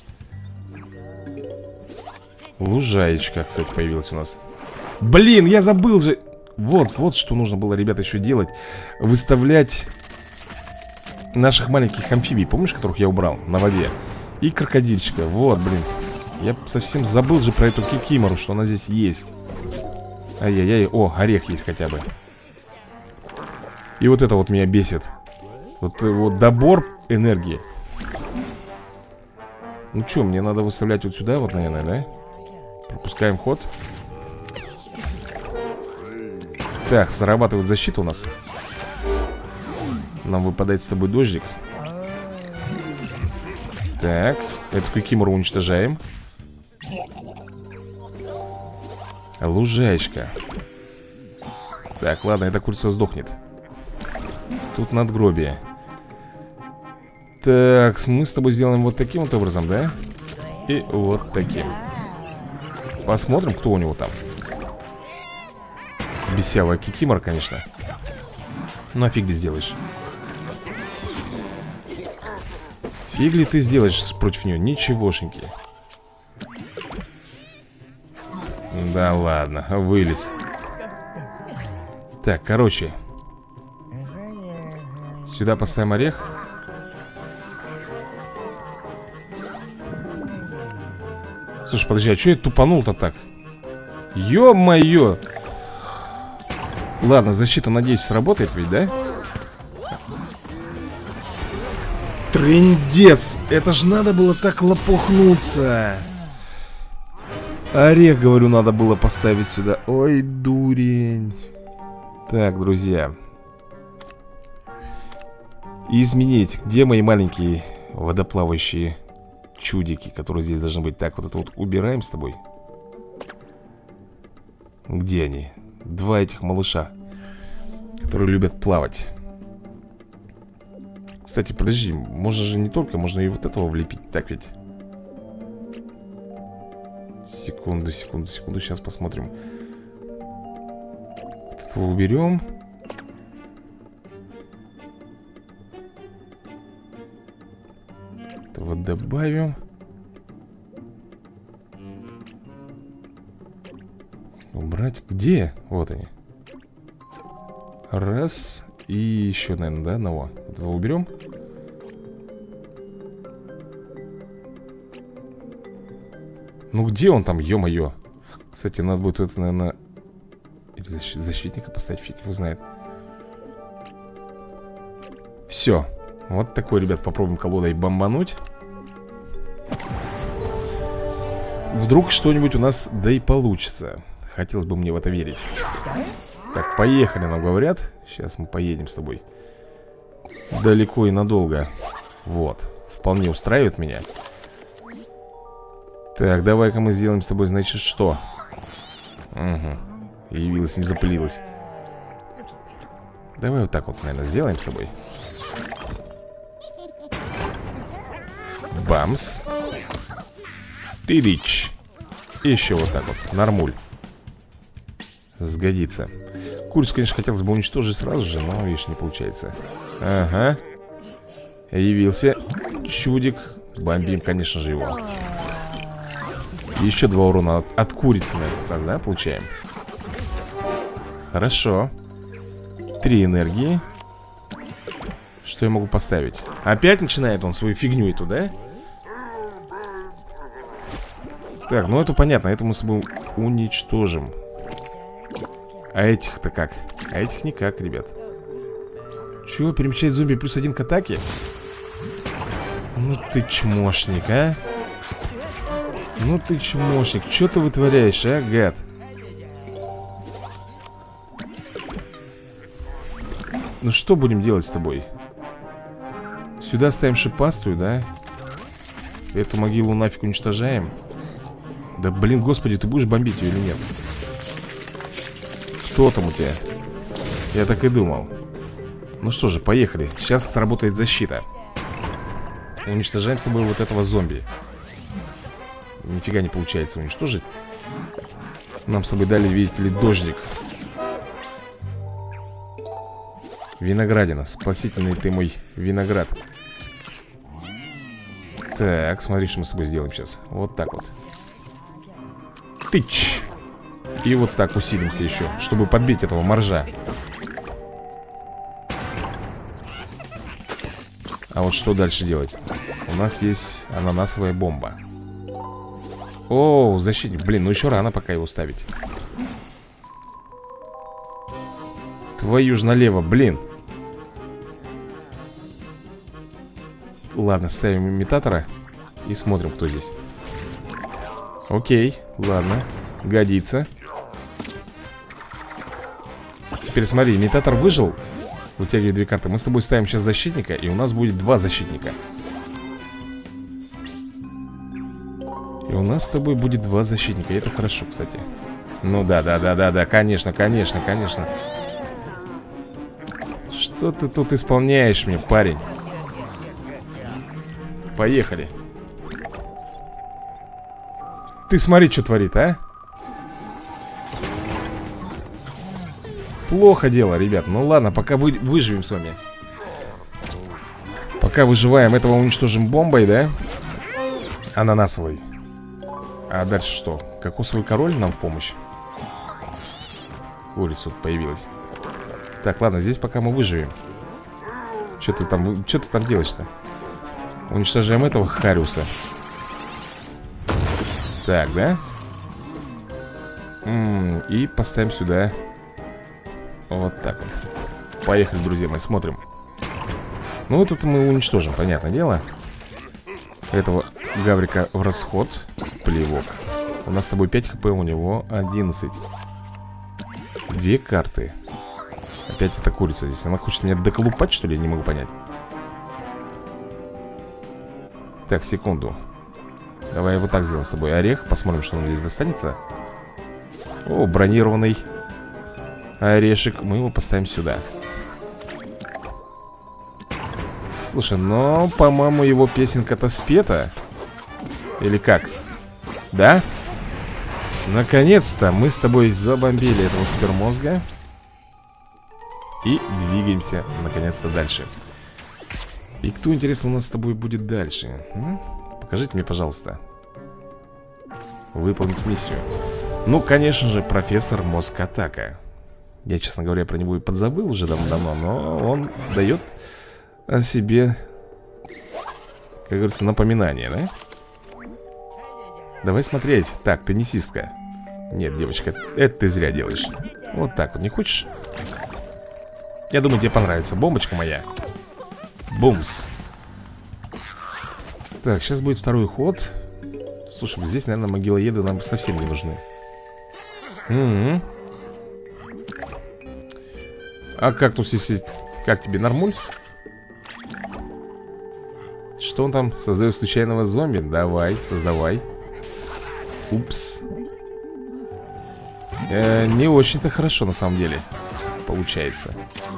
Лужаечка, кстати, появилась у нас. Блин, я забыл же. Вот, вот что нужно было, ребята, еще делать. Выставлять наших маленьких амфибий, помнишь, которых я убрал на воде? И крокодильчика, вот, блин. Я совсем забыл же про эту кикимору, что она здесь есть. Ай-яй-яй, о, орех есть хотя бы. И вот это вот меня бесит. Вот, вот добор энергии. Ну что, мне надо выставлять вот сюда, вот, наверное, да? Пропускаем ход. Так, срабатывает защита у нас. Нам выпадает с тобой дождик. Так, эту кикимору уничтожаем. Лужаечка. Так, ладно, эта курица сдохнет. Тут надгробие. Так, мы с тобой сделаем вот таким вот образом, да? И вот таким. Посмотрим, кто у него там. Бесявая кикимора, конечно. Ну а фиг ты сделаешь. Фиг ли ты сделаешь против нее? Ничегошеньки. Да ладно, вылез. Так, короче. Сюда поставим орех. Слушай, подожди, а что я тупанул-то так? Ё-моё! Ладно, защита, надеюсь, сработает ведь, да? Трындец! Это ж надо было так лопухнуться! Орех, говорю, надо было поставить сюда. Ой, дурень. Так, друзья. Изменить. Где мои маленькие водоплавающие чудики, которые здесь должны быть? Так, вот это вот убираем с тобой. Где они? Два этих малыша, которые любят плавать. Кстати, подожди, можно же не только, можно и вот этого влепить. Так ведь? Секунду, секунду, секунду, сейчас посмотрим. Вот этого уберем. Этого добавим. Убрать. Где? Вот они. Раз. И еще, наверное, да, одного. Вот этого уберем. Ну где он там, ё-моё? Кстати, надо будет это, наверное, или защ... защитника поставить, фиг его знает. Все. Вот такой, ребят, попробуем колодой бомбануть. Вдруг что-нибудь у нас да и получится. Хотелось бы мне в это верить. Так, поехали, нам говорят. Сейчас мы поедем с тобой далеко и надолго. Вот, вполне устраивает меня. Так, давай-ка мы сделаем с тобой, значит, что? Угу. Явилась, не запылилась. Давай вот так вот, наверное, сделаем с тобой. Бамс. Тырич. Еще вот так вот, нормуль. Сгодится. Курицу, конечно, хотелось бы уничтожить сразу же, но, видишь, не получается. Ага. Явился чудик. Бомбим, конечно же, его. Еще два урона от, от курицы на этот раз, да, получаем? Хорошо. Три энергии. Что я могу поставить? Опять начинает он свою фигню эту, да? Так, ну это понятно, это мы с тобой уничтожим. А этих-то как? А этих никак, ребят. Чего, перемещает зомби плюс один к атаке? Ну ты чмошник, а? Ну ты чмошник, что ты вытворяешь, а, гад? Ну что будем делать с тобой? Сюда ставим шипастую, да? Эту могилу нафиг уничтожаем. Да блин, господи, ты будешь бомбить ее или нет? Кто там у тебя? Я так и думал. Ну что же, поехали. Сейчас сработает защита. Уничтожаем с тобой вот этого зомби. Нифига не получается уничтожить. Нам с тобой дали, видите ли, дождик. Виноградина, спасительный ты мой виноград. Так, смотри, что мы с тобой сделаем сейчас. Вот так вот. Тыч. И вот так усилимся еще, чтобы подбить этого моржа. А вот что дальше делать? У нас есть ананасовая бомба. О, защитник, блин, ну еще рано пока его ставить. Твою ж налево, блин. Ладно, ставим имитатора и смотрим, кто здесь. Окей, ладно, годится. Теперь смотри, имитатор выжил. Вытягивает две карты. Мы с тобой ставим сейчас защитника, и у нас будет два защитника. И у нас с тобой будет два защитника. И это хорошо, кстати. Ну да, да, да, да, да, конечно, конечно, конечно. Что ты тут исполняешь мне, парень? Поехали. Ты смотри, что творит, а? Плохо дело, ребят. Ну ладно, пока вы, выживем с вами. Пока выживаем, этого уничтожим бомбой, да? Ананасовой. А дальше что? Кокосовый король нам в помощь? Курица тут появилась. Так, ладно, здесь пока мы выживем. Что ты там, что ты там делаешь-то? Уничтожаем этого Хариуса. Так, да? М -м, и поставим сюда. Вот так вот. Поехали, друзья мои, смотрим. Ну, вот тут мы уничтожим, понятное дело. Этого гаврика в расход. Плевок. У нас с тобой пять хп, у него одиннадцать. Две карты. Опять эта курица здесь. Она хочет меня доколупать, что ли? Я не могу понять. Так, секунду. Давай вот так сделаем с тобой орех. Посмотрим, что нам здесь достанется. О, бронированный орешек. Мы его поставим сюда. Слушай, но, по-моему, его песенка-то спета. Или как? Да? Наконец-то мы с тобой забомбили этого супермозга. И двигаемся, наконец-то, дальше. И кто, интересно, у нас с тобой будет дальше? М? Покажите мне, пожалуйста. Выполнить миссию. Ну, конечно же, профессор Мозг-Атака. Я, честно говоря, про него и подзабыл уже давно-давно. Но он дает о себе, как говорится, напоминание, да? Давай смотреть. Так, теннисистка. Нет, девочка, это ты зря делаешь. Вот так вот, не хочешь? Я думаю, тебе понравится. Бомбочка моя. Бумс. Так, сейчас будет второй ход. Слушай, здесь, наверное, могилоеды нам совсем не нужны. М-м-м. А кактус, если... Как тебе, нормуль? Что он там? Создает случайного зомби? Давай, создавай. Упс. э, Не очень-то хорошо, на самом деле, получается.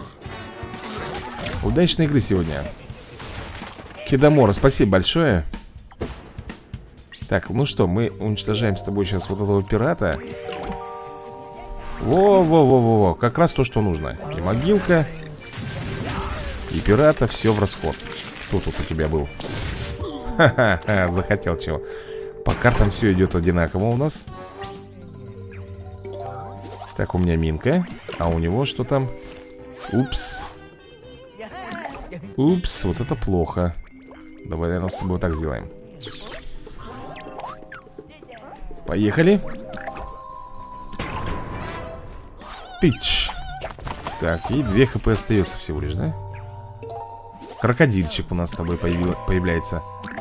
Удачной игры сегодня. Кидамора, спасибо большое. Так, ну что, мы уничтожаем с тобой сейчас вот этого пирата. Во-во-во-во-во. Как раз то, что нужно. И могилка, и пирата, все в расход. Кто тут у тебя был? Ха-ха-ха, захотел чего. По картам все идет одинаково у нас. Так, у меня минка. А у него что там? Упс. Упс, вот это плохо. Давай, наверное, с собой вот так сделаем. Поехали. Тыч. Так, и две хп остается всего лишь, да? Крокодильчик у нас с тобой появил, появляется.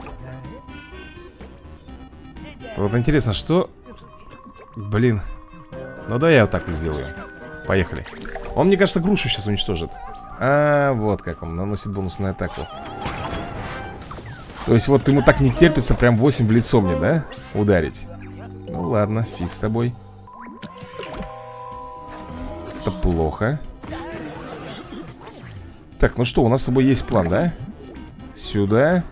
Вот интересно, что... Блин. Ну да, я вот так и сделаю. Поехали. Он, мне кажется, грушу сейчас уничтожит. А, вот как он наносит бонусную атаку. То есть вот ему так не терпится прям восемь в лицо мне, да? Ударить. Ну ладно, фиг с тобой. Это плохо. Так, ну что, у нас с собой есть план, да? Сюда.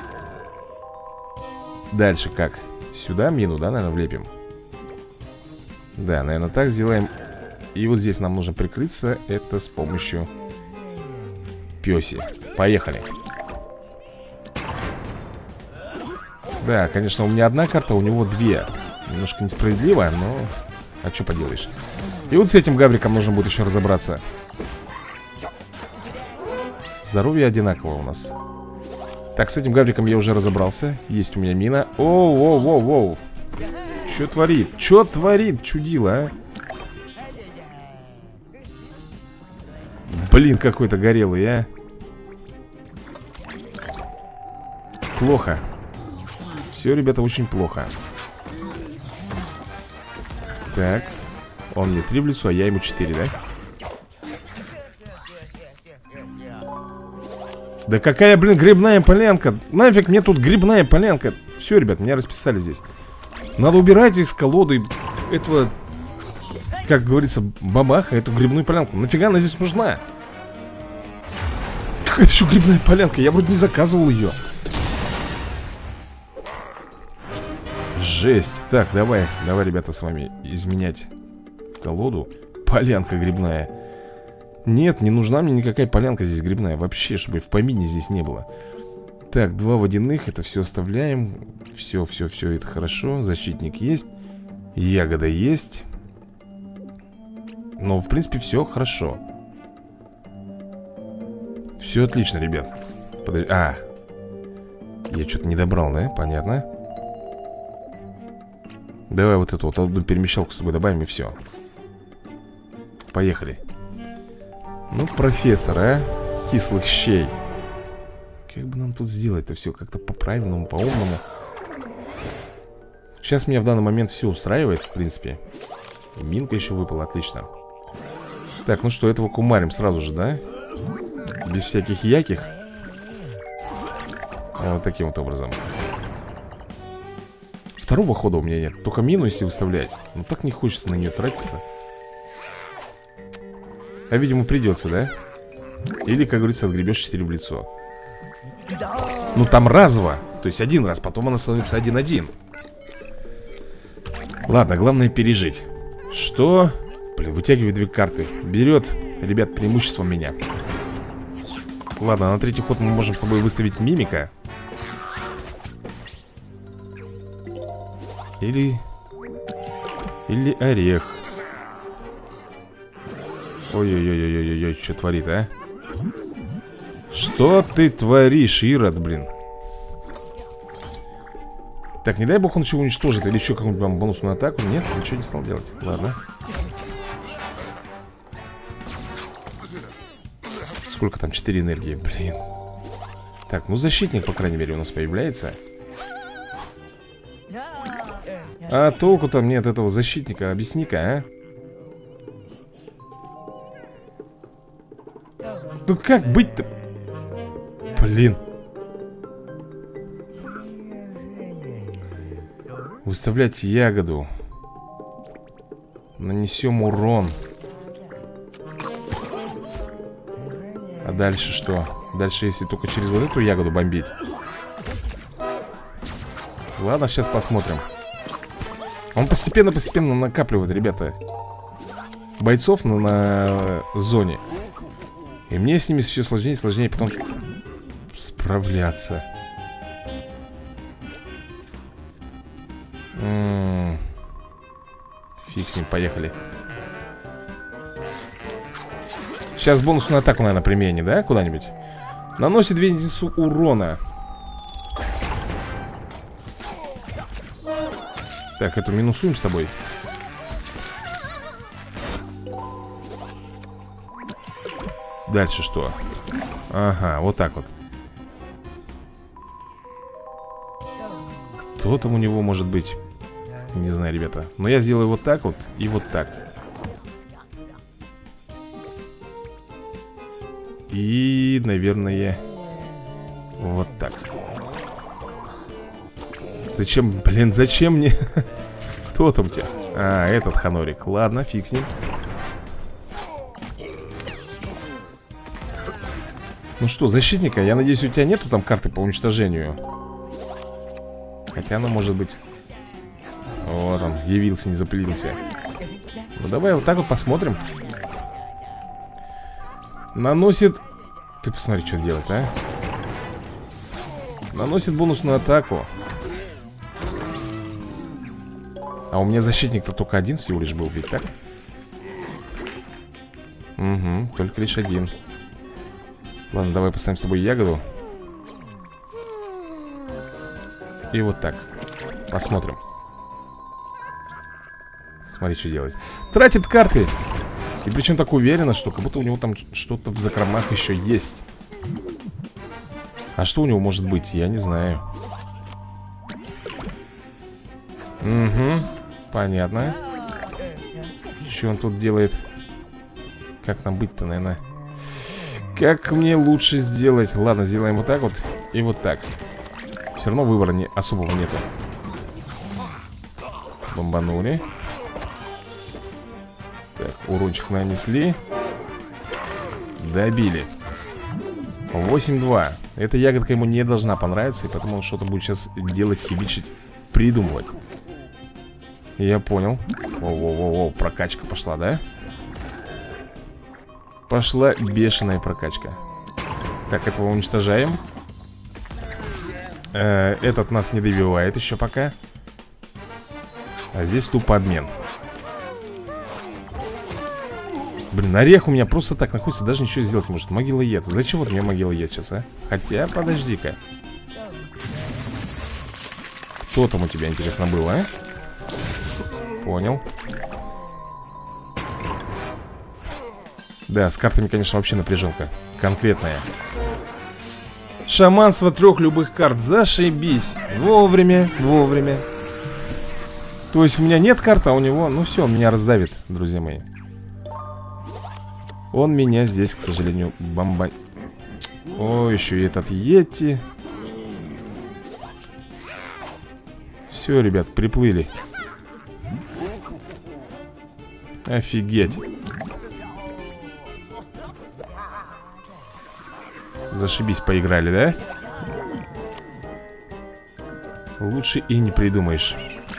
Дальше как? Сюда мину, да, наверное, влепим. Да, наверное, так сделаем. И вот здесь нам нужно прикрыться. Это с помощью пёси. Поехали. Да, конечно, у меня одна карта, у него две. Немножко несправедливо, но... А что поделаешь? И вот с этим гавриком нужно будет еще разобраться. Здоровье одинаково у нас. Так, с этим гавриком я уже разобрался. Есть у меня мина. Оу-оу-оу-оу. Что творит? Что творит, чудило, а? Блин, какой-то горелый, а. Плохо. Все, ребята, очень плохо. Так. Он мне три в лицо, а я ему четыре, да? Да какая, блин, грибная полянка? Нафиг мне тут грибная полянка? Все, ребят, меня расписали здесь. Надо убирать из колоды этого, как говорится, бабаха, эту грибную полянку. Нафига она здесь нужна? Какая-то еще грибная полянка, я вроде не заказывал ее. Жесть. Так, давай, давай, ребята, с вами изменять колоду. Полянка грибная. Нет, не нужна мне никакая полянка здесь грибная. Вообще, чтобы в помине здесь не было. Так, два водяных, это все оставляем. Все, все, все, это хорошо. Защитник есть. Ягода есть. Но, в принципе, все хорошо. Все отлично, ребят. Подожди. А, я что-то не добрал, да? Понятно. Давай вот эту вот одну перемещалку с тобой добавим и все. Поехали. Ну, профессор, а? Кислых щей. Как бы нам тут сделать это все как-то по-правильному, по-умному. Сейчас меня в данный момент все устраивает, в принципе. И минка еще выпала, отлично. Так, ну что, этого кумарим сразу же, да? Без всяких яких. Вот таким вот образом. Второго хода у меня нет. Только мину, если выставлять. Ну так не хочется на нее тратиться. А, видимо, придется, да? Или, как говорится, отгребешь четыре в лицо. Ну там разово. То есть один раз, потом она становится один-один. Ладно, главное пережить. Что? Блин, вытягивает две карты. Берет, ребят, преимущество меня. Ладно, на третий ход мы можем с собой выставить мимика. Или... Или орех. Ой-ой-ой-ой-ой-ой, что творит, а? Что ты творишь, Ирод, блин? Так, не дай бог он еще уничтожит. Или еще какую-нибудь бонусную атаку. Нет, ничего не стал делать. Ладно. Сколько там? четыре энергии, блин. Так, ну защитник, по крайней мере, у нас появляется. А толку там нет этого защитника. Объясни-ка, а? Ну как быть-то? Блин. Выставлять ягоду. Нанесем урон. А дальше что? Дальше, если только через вот эту ягоду бомбить. Ладно, сейчас посмотрим. Он постепенно-постепенно накапливает, ребята, бойцов на, на зоне. И мне с ними все сложнее и сложнее потом справляться. М-м-м. Фиг с ним, поехали. Сейчас бонусную атаку, наверное, применим, да, куда-нибудь. Наносит две единицы урона. Так, эту минусуем с тобой. Дальше что? Ага, вот так вот. Кто там у него может быть? Не знаю, ребята. Но я сделаю вот так вот и вот так. И, наверное, вот так. Зачем, блин, зачем мне? Кто там у тебя? А, этот ханорик. Ладно, фиг с ним. Ну что, защитника, я надеюсь, у тебя нету там карты по уничтожению. Хотя она может быть. Вот он, явился, не запылился. Ну давай вот так вот посмотрим. Наносит. Ты посмотри, что делать, а? Наносит бонусную атаку. А у меня защитник-то только один всего лишь был, ведь так? Угу, только лишь один. Ладно, давай поставим с тобой ягоду. И вот так. Посмотрим. Смотри, что делает. Тратит карты. И причем так уверенно, что как будто у него там что-то в закромах еще есть. А что у него может быть? Я не знаю. Угу. Понятно. Что он тут делает? Как нам быть-то, наверное? Как мне лучше сделать? Ладно, сделаем вот так вот и вот так. Все равно выбора не, особого нету. Бомбанули. Так, урончик нанесли. Добили. восемь-два. Эта ягодка ему не должна понравиться, и поэтому он что-то будет сейчас делать, химичить, придумывать. Я понял. Воу-воу-воу, прокачка пошла, да? Пошла бешеная прокачка. Так, этого уничтожаем. э, Этот нас не добивает еще пока. А здесь тупо обмен. Блин, орех у меня просто так находится. Даже ничего сделать не может. Могилоед. Зачем вот мне могилоед сейчас, а? Хотя, подожди-ка. Кто там у тебя, интересно, был, а? Понял. Да, с картами, конечно, вообще напряженка. Конкретная. Шаманство трех любых карт. Зашибись. Вовремя, вовремя. То есть у меня нет карты, а у него... Ну все, он меня раздавит, друзья мои. Он меня здесь, к сожалению, бомба... О, еще и этот Йети. Все, ребят, приплыли. Офигеть. Зашибись, поиграли, да? Лучше и не придумаешь.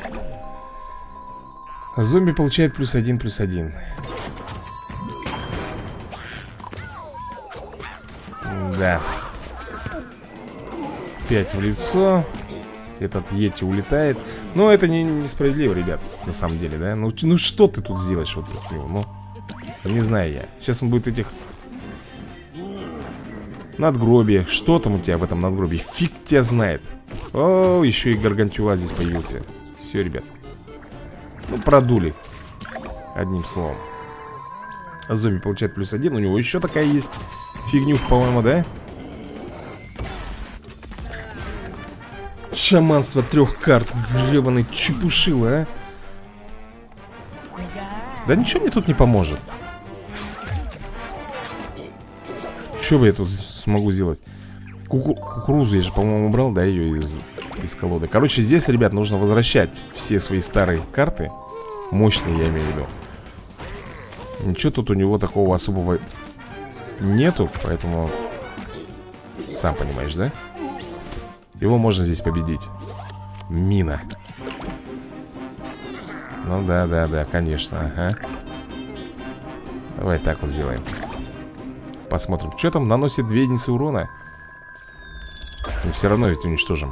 Зомби получает плюс один, плюс один. Да. Пять в лицо. Этот Йети улетает. Но это не, несправедливо, ребят. На самом деле, да? Ну, ну что ты тут сделаешь вот против него? Ну, не знаю я. Сейчас он будет этих... Надгробие. Что там у тебя в этом надгробии? Фиг тебя знает. О, еще и Гаргантюа здесь появился. Все, ребят. Ну, продули. Одним словом. А зомби получает плюс один. У него еще такая есть фигнюха, по-моему, да? Шаманство трех карт. Гребаный чепушила, а. Да ничего мне тут не поможет. Что бы я тут смогу сделать? Куку... Кукурузу я же, по-моему, убрал, да, ее из... из колоды. Короче, здесь, ребят, нужно возвращать все свои старые карты. Мощные, я имею в виду. Ничего тут у него такого особого нету, поэтому... Сам понимаешь, да? Его можно здесь победить. Мина. Ну да, да, да, конечно, ага. Давай так вот сделаем. Посмотрим, что там наносит две единицы урона. Мы все равно ведь уничтожим.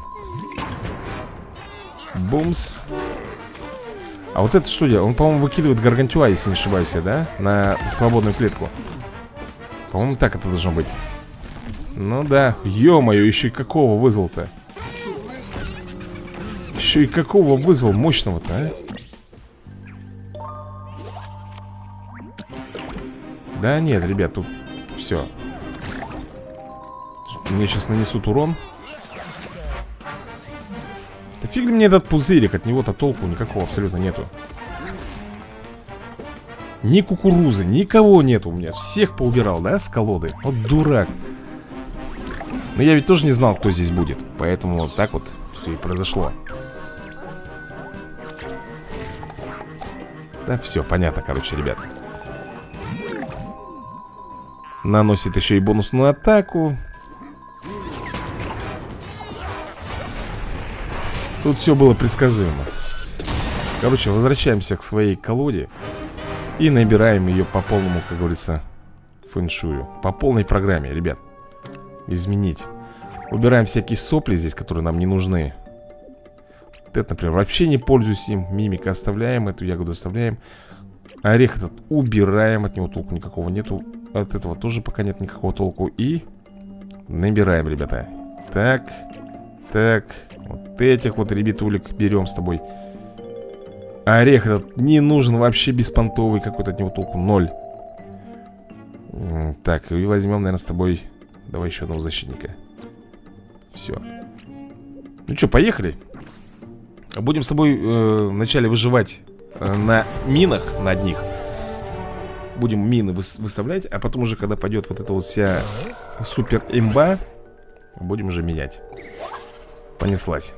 Бумс. А вот это что делает? Он, по-моему, выкидывает Гаргантюа, если не ошибаюсь я, да? На свободную клетку. По-моему, так это должно быть. Ну да, ё-моё, еще и какого вызвал-то? Еще и какого вызвал мощного-то, а? Да нет, ребят, тут все. Мне сейчас нанесут урон. Да фиг ли мне этот пузырик, от него-то толку никакого абсолютно нету. Ни кукурузы, никого нету у меня. Всех поубирал, да, с колоды? Вот дурак. Но я ведь тоже не знал, кто здесь будет. Поэтому вот так вот все и произошло. Да все, понятно, короче, ребят. Наносит еще и бонусную атаку. Тут все было предсказуемо. Короче, возвращаемся к своей колоде и набираем ее по полному, как говорится, фэншую. По полной программе, ребят. Изменить. Убираем всякие сопли здесь, которые нам не нужны. Вот это, например, вообще не пользуюсь им. Мимика оставляем, эту ягоду оставляем. Орех этот убираем, от него толку никакого нету. От этого тоже пока нет никакого толку. И набираем, ребята. Так, так. Вот этих вот ребятулек берем с тобой. Орех этот не нужен, вообще беспонтовый. Какой-то от него толку ноль. Так, и возьмем, наверное, с тобой. Давай еще одного защитника. Все. Ну что, поехали. Будем с тобой э, вначале выживать э, на минах, на одних. Будем мины выс выставлять. А потом уже, когда пойдет вот эта вот вся супер имба, будем уже менять. Понеслась.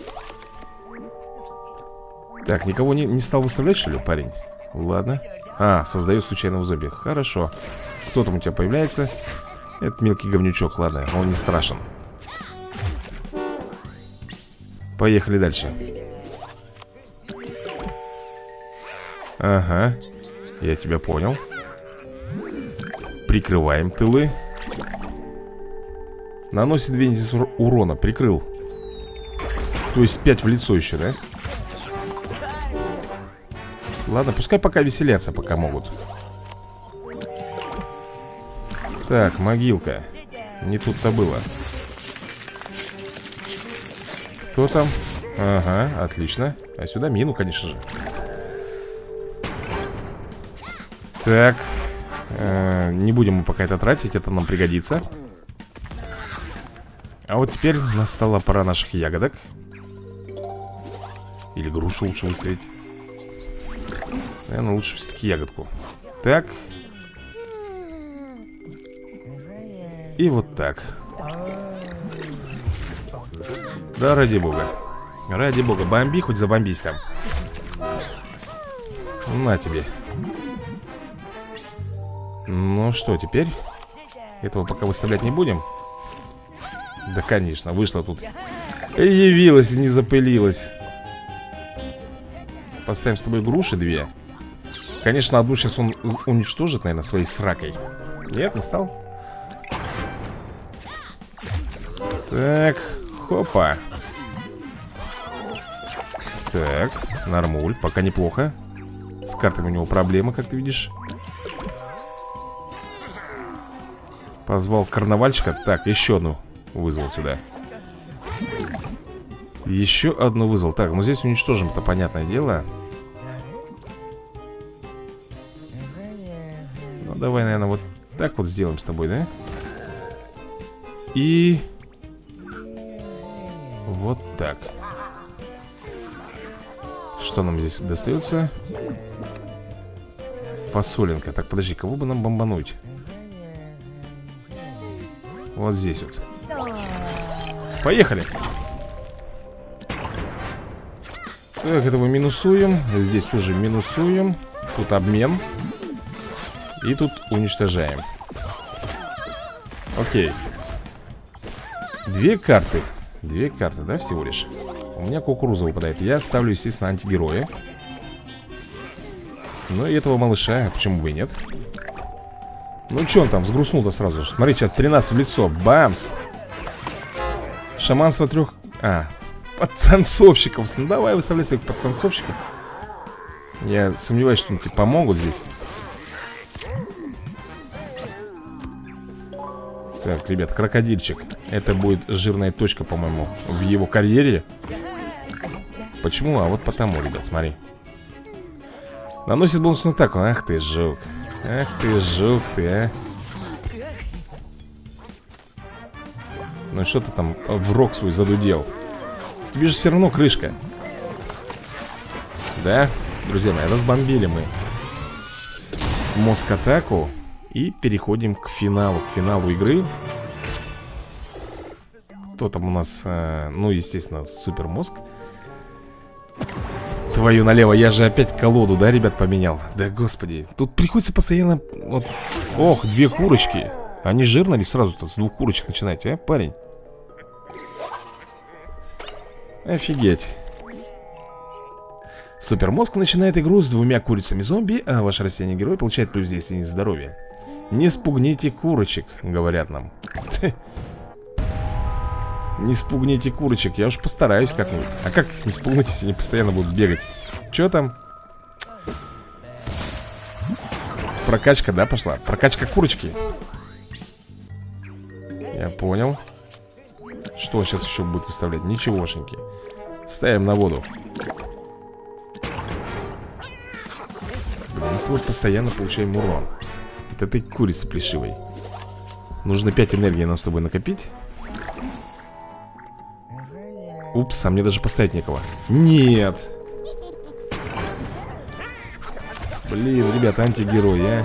Так, никого не, не стал выставлять, что ли, парень? Ладно. А, создает случайного зомби. Хорошо. Кто там у тебя появляется? Это мелкий говнючок, ладно, он не страшен. Поехали дальше. Ага, я тебя понял. Прикрываем тылы. Наносит две единицы урона, прикрыл. То есть пять в лицо еще, да? Ладно, пускай пока веселятся, пока могут. Так, могилка. Не тут-то было. Кто там? Ага, отлично. А сюда мину, конечно же. Так, э, не будем мы пока это тратить, это нам пригодится. А вот теперь настала пора наших ягодок. Или грушу лучше выставить. Наверное, лучше все-таки ягодку. Так. И вот так. Да ради бога. Ради бога, бомби, хоть забомбись там. На тебе. Ну что, теперь? Этого пока выставлять не будем. Да, конечно, вышла тут. И явилась, и не запылилась. Поставим с тобой груши две. Конечно, одну сейчас он уничтожит, наверное, своей сракой. Нет, не стал. Так, хопа. Так, нормуль, пока неплохо. С картами у него проблемы, как ты видишь. Позвал карнавальщика. Так, еще одну вызвал сюда. Еще одну вызвал. Так, ну здесь уничтожим, это понятное дело. Ну давай, наверное, вот так вот сделаем с тобой, да? И... вот так. Что нам здесь достается? Фасолинка. Так, подожди, кого бы нам бомбануть? Вот здесь вот. Поехали. Так, этого минусуем. Здесь тоже минусуем. Тут обмен. И тут уничтожаем. Окей. Две карты. Две карты, да, всего лишь? У меня кукуруза выпадает. Я ставлю, естественно, антигероя. Ну и этого малыша, почему бы и нет? Ну что он там, взгрустнул-то сразу же. Смотри, сейчас тринадцать в лицо, бамс. Шаманство трех... А, подтанцовщиков. Ну давай выставляй своих подтанцовщиков. Я сомневаюсь, что они тебе помогут здесь. Так, ребят, крокодильчик. Это будет жирная точка, по-моему, в его карьере. Почему? А вот потому, ребят, смотри. Наносит бонусную атаку. Ах ты, жук. Ах ты, жук ты, а. Ну что ты там в рог свой задудел? Тебе же все равно крышка. Да, друзья мои, разбомбили мы мозг-атаку. И переходим к финалу, к финалу игры. Кто там у нас? Э, ну, естественно, супер мозг. Твою налево, я же опять колоду, да, ребят, поменял? Да, господи, тут приходится постоянно вот... Ох, две курочки. Они жирные ли сразу-то с двух курочек начинаете, а, парень? Офигеть. Супермозг начинает игру с двумя курицами зомби, а ваш растение-герой получает плюс десять единиц здоровья. Не спугните курочек, говорят нам. Не спугните курочек, я уж постараюсь как-нибудь. А как их не спугнуть, если они постоянно будут бегать? Че там? Прокачка, да, пошла? Прокачка курочки. Я понял. Что сейчас еще будет выставлять? Ничегошеньки. Ставим на воду. Блин, мы с тобой постоянно получаем урон от этой курицы плешивой. Нужно пять энергии нам с тобой накопить. Упс, а мне даже поставить некого. Нет. Блин, ребята, антигерой, а.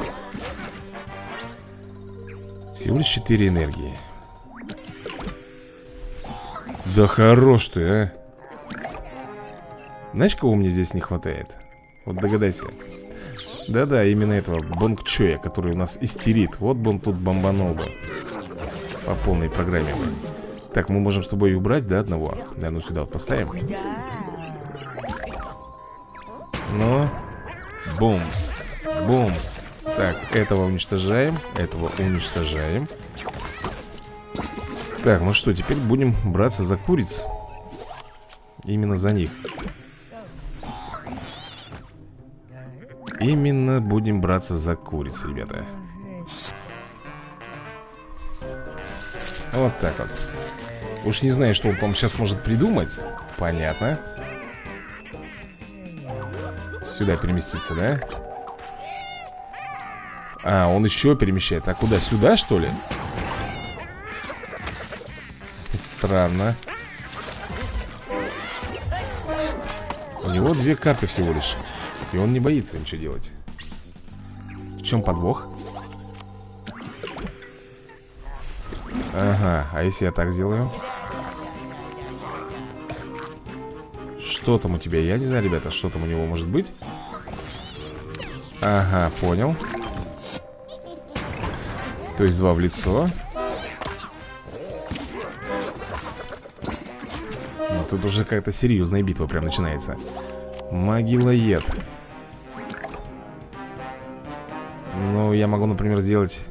Всего лишь четыре энергии. Да хорош ты, а. Знаешь, кого мне здесь не хватает? Вот догадайся. Да-да, именно этого Бонгчоя, который у нас истерит. Вот бы он тут бомбанул бы по полной программе. Так, мы можем с тобой убрать, да, одного? Да, ну сюда вот поставим. Ну, бумс, бумс. Так, этого уничтожаем, этого уничтожаем. Так, ну что, теперь будем браться за куриц. Именно за них. Именно будем браться за куриц, ребята. Вот так вот. Уж не знаю, что он там сейчас может придумать. Понятно. Сюда переместиться, да? А, он еще перемещает. А куда? Сюда, что ли? Странно. У него две карты всего лишь. И он не боится ничего делать. В чем подвох? Ага, а если я так сделаю? Что там у тебя? Я не знаю, ребята, что там у него может быть. Ага, понял. То есть два в лицо. Ну, тут уже какая-то серьезная битва прям начинается. Могилоед. Ну, я могу, например, сделать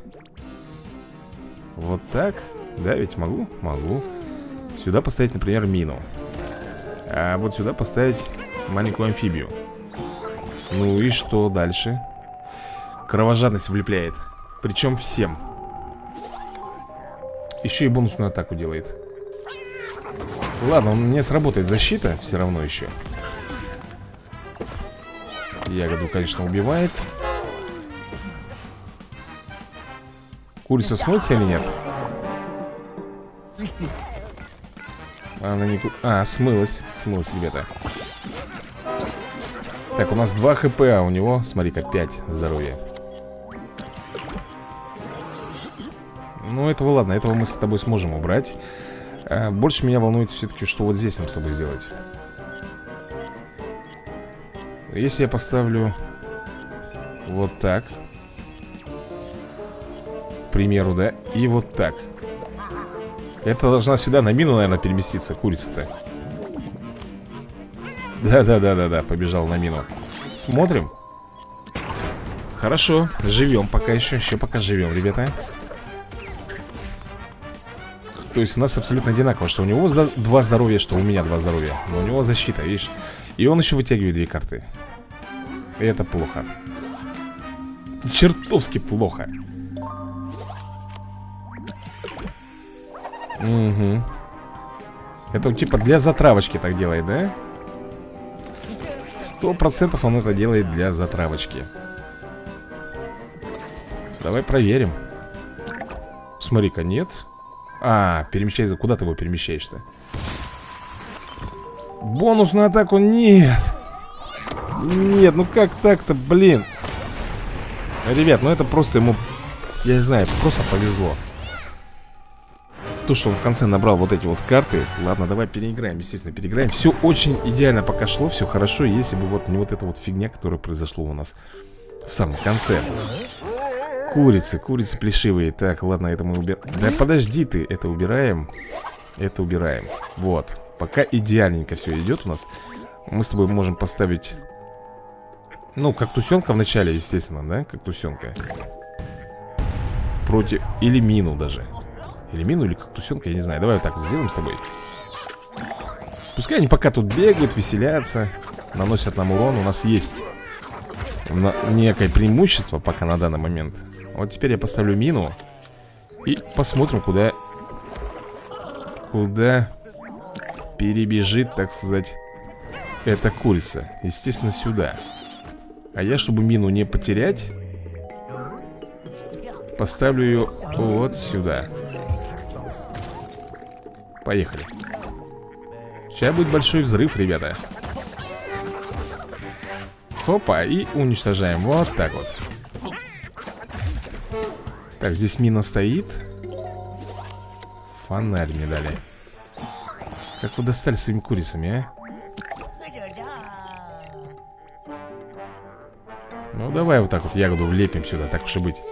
вот так. Да, ведь могу? Могу. Сюда поставить, например, мину. А вот сюда поставить маленькую амфибию. Ну и что дальше? Кровожадность влепляет. Причем всем. Еще и бонусную атаку делает. Ладно, у меня сработает защита все равно еще. Ягоду, конечно, убивает. Курица смоется или нет? Она не... А, смылась. Смылась, ребята. Так, у нас два хп, а у него, смотри-ка, пять здоровья. Ну, этого ладно, этого мы с тобой сможем убрать. а, Больше меня волнует все-таки, что вот здесь нам с тобой сделать. Если я поставлю вот так, к примеру, да, и вот так. Это должна сюда на мину, наверное, переместиться, курица-то. Да-да-да-да-да, побежал на мину. Смотрим. Хорошо, живем пока еще, еще пока живем, ребята. То есть у нас абсолютно одинаково, что у него два здоровья, что у меня два здоровья. Но у него защита, видишь. И он еще вытягивает две карты. И это плохо. Чертовски плохо. Угу. Это он типа для затравочки так делает, да? Сто процентов он это делает для затравочки. Давай проверим. Смотри-ка, нет. А, перемещается. Куда ты его перемещаешь-то? Бонусную атаку нет. Нет, ну как так-то, блин. Ребят, ну это просто ему, я не знаю, просто повезло. То, что он в конце набрал вот эти вот карты. Ладно, давай переиграем, естественно, переиграем. Все очень идеально пока шло, все хорошо. Если бы вот не вот эта вот фигня, которая произошла у нас в самом конце. Курицы, курицы плешивые. Так, ладно, это мы убираем. Да подожди ты, это убираем. Это убираем. Вот, пока идеальненько все идет у нас. Мы с тобой можем поставить, ну, кактусенка в начале, естественно, да? Кактусенка. Против, или мину даже. Или мину, или кактусенка, я не знаю. Давай вот так вот сделаем с тобой. Пускай они пока тут бегают, веселятся, наносят нам урон. У нас есть некое преимущество пока на данный момент. Вот теперь я поставлю мину. И посмотрим, куда Куда перебежит, так сказать, эта курица. Естественно, сюда. А я, чтобы мину не потерять, поставлю ее вот сюда. Поехали. Сейчас будет большой взрыв, ребята. Опа, и уничтожаем. Вот так вот. Так, здесь мина стоит. Фонарь мне дали. Как вы достали своими курицами, а? Ну, давай вот так вот ягоду влепим сюда, так уж и быть.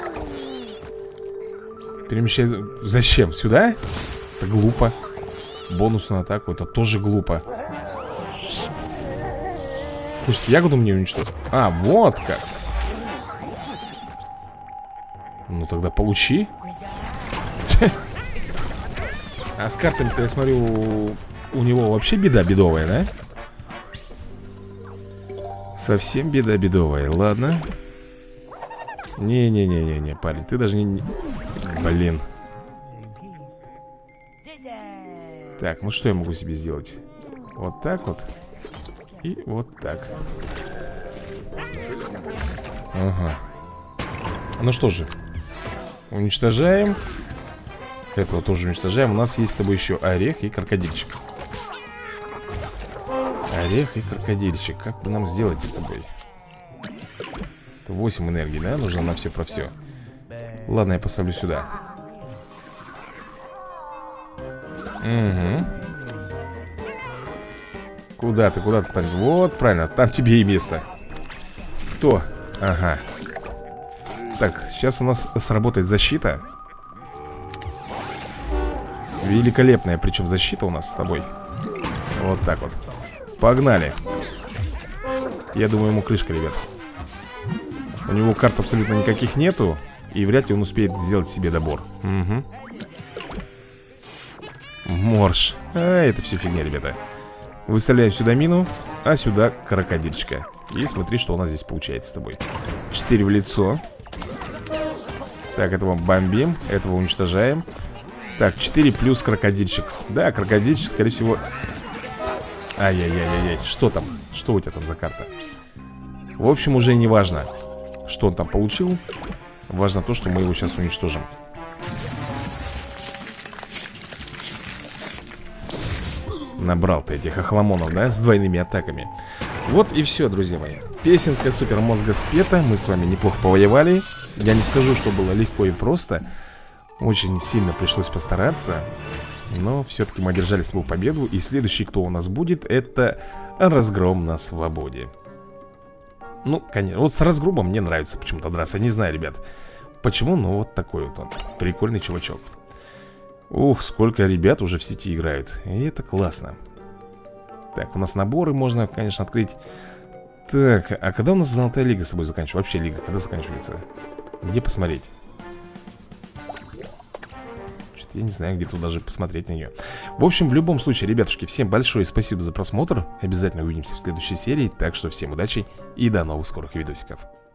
Перемещай... Зачем? Сюда? Это глупо. Бонусную атаку, это тоже глупо. Хочет ягоду мне уничтожить? А, вот как. Ну тогда получи. А с картами-то, я смотрю, у него вообще беда бедовая, да? Совсем беда бедовая, ладно. Не-не-не-не-не, парень, ты даже не... Блин. Так, ну что я могу себе сделать? Вот так вот. И вот так. Ага. Ну что же, уничтожаем. Этого тоже уничтожаем. У нас есть с тобой еще орех и крокодильчик. Орех и крокодильчик. Как бы нам сделать это с тобой? Это восемь энергий, да? Нужно на все про все. Ладно, я поставлю сюда. Угу. Куда ты, куда ты там? Вот, правильно, там тебе и место. Кто? Ага. Так, сейчас у нас сработает защита. Великолепная, причем защита у нас с тобой. Вот так вот. Погнали. Я думаю, ему крышка, ребят. У него карт абсолютно никаких нету. И вряд ли он успеет сделать себе добор. Угу. Морж. А, это все фигня, ребята. Выставляем сюда мину, а сюда крокодильчика. И смотри, что у нас здесь получается с тобой. четыре в лицо. Так, этого бомбим, этого уничтожаем. Так, четыре плюс крокодильчик. Да, крокодильчик, скорее всего. Ай-яй-яй-яй-яй. Что там? Что у тебя там за карта? В общем, уже не важно, что он там получил. Важно то, что мы его сейчас уничтожим. Набрал ты этих охламонов, да, с двойными атаками. Вот и все, друзья мои. Песенка супер мозга спета. Мы с вами неплохо повоевали. Я не скажу, что было легко и просто. Очень сильно пришлось постараться. Но все-таки мы одержали свою победу. И следующий, кто у нас будет, это разгром на свободе. Ну, конечно, вот с разгромом мне нравится почему-то драться. Не знаю, ребят, почему, но вот такой вот он. Прикольный чувачок. Ух, сколько ребят уже в сети играют. И это классно. Так, у нас наборы можно, конечно, открыть. Так, а когда у нас золотая лига с собой заканчивается? Вообще лига, когда заканчивается? Где посмотреть? Что-то я не знаю, где тут даже посмотреть на нее. В общем, в любом случае, ребятушки, всем большое спасибо за просмотр. Обязательно увидимся в следующей серии. Так что всем удачи и до новых скорых видосиков.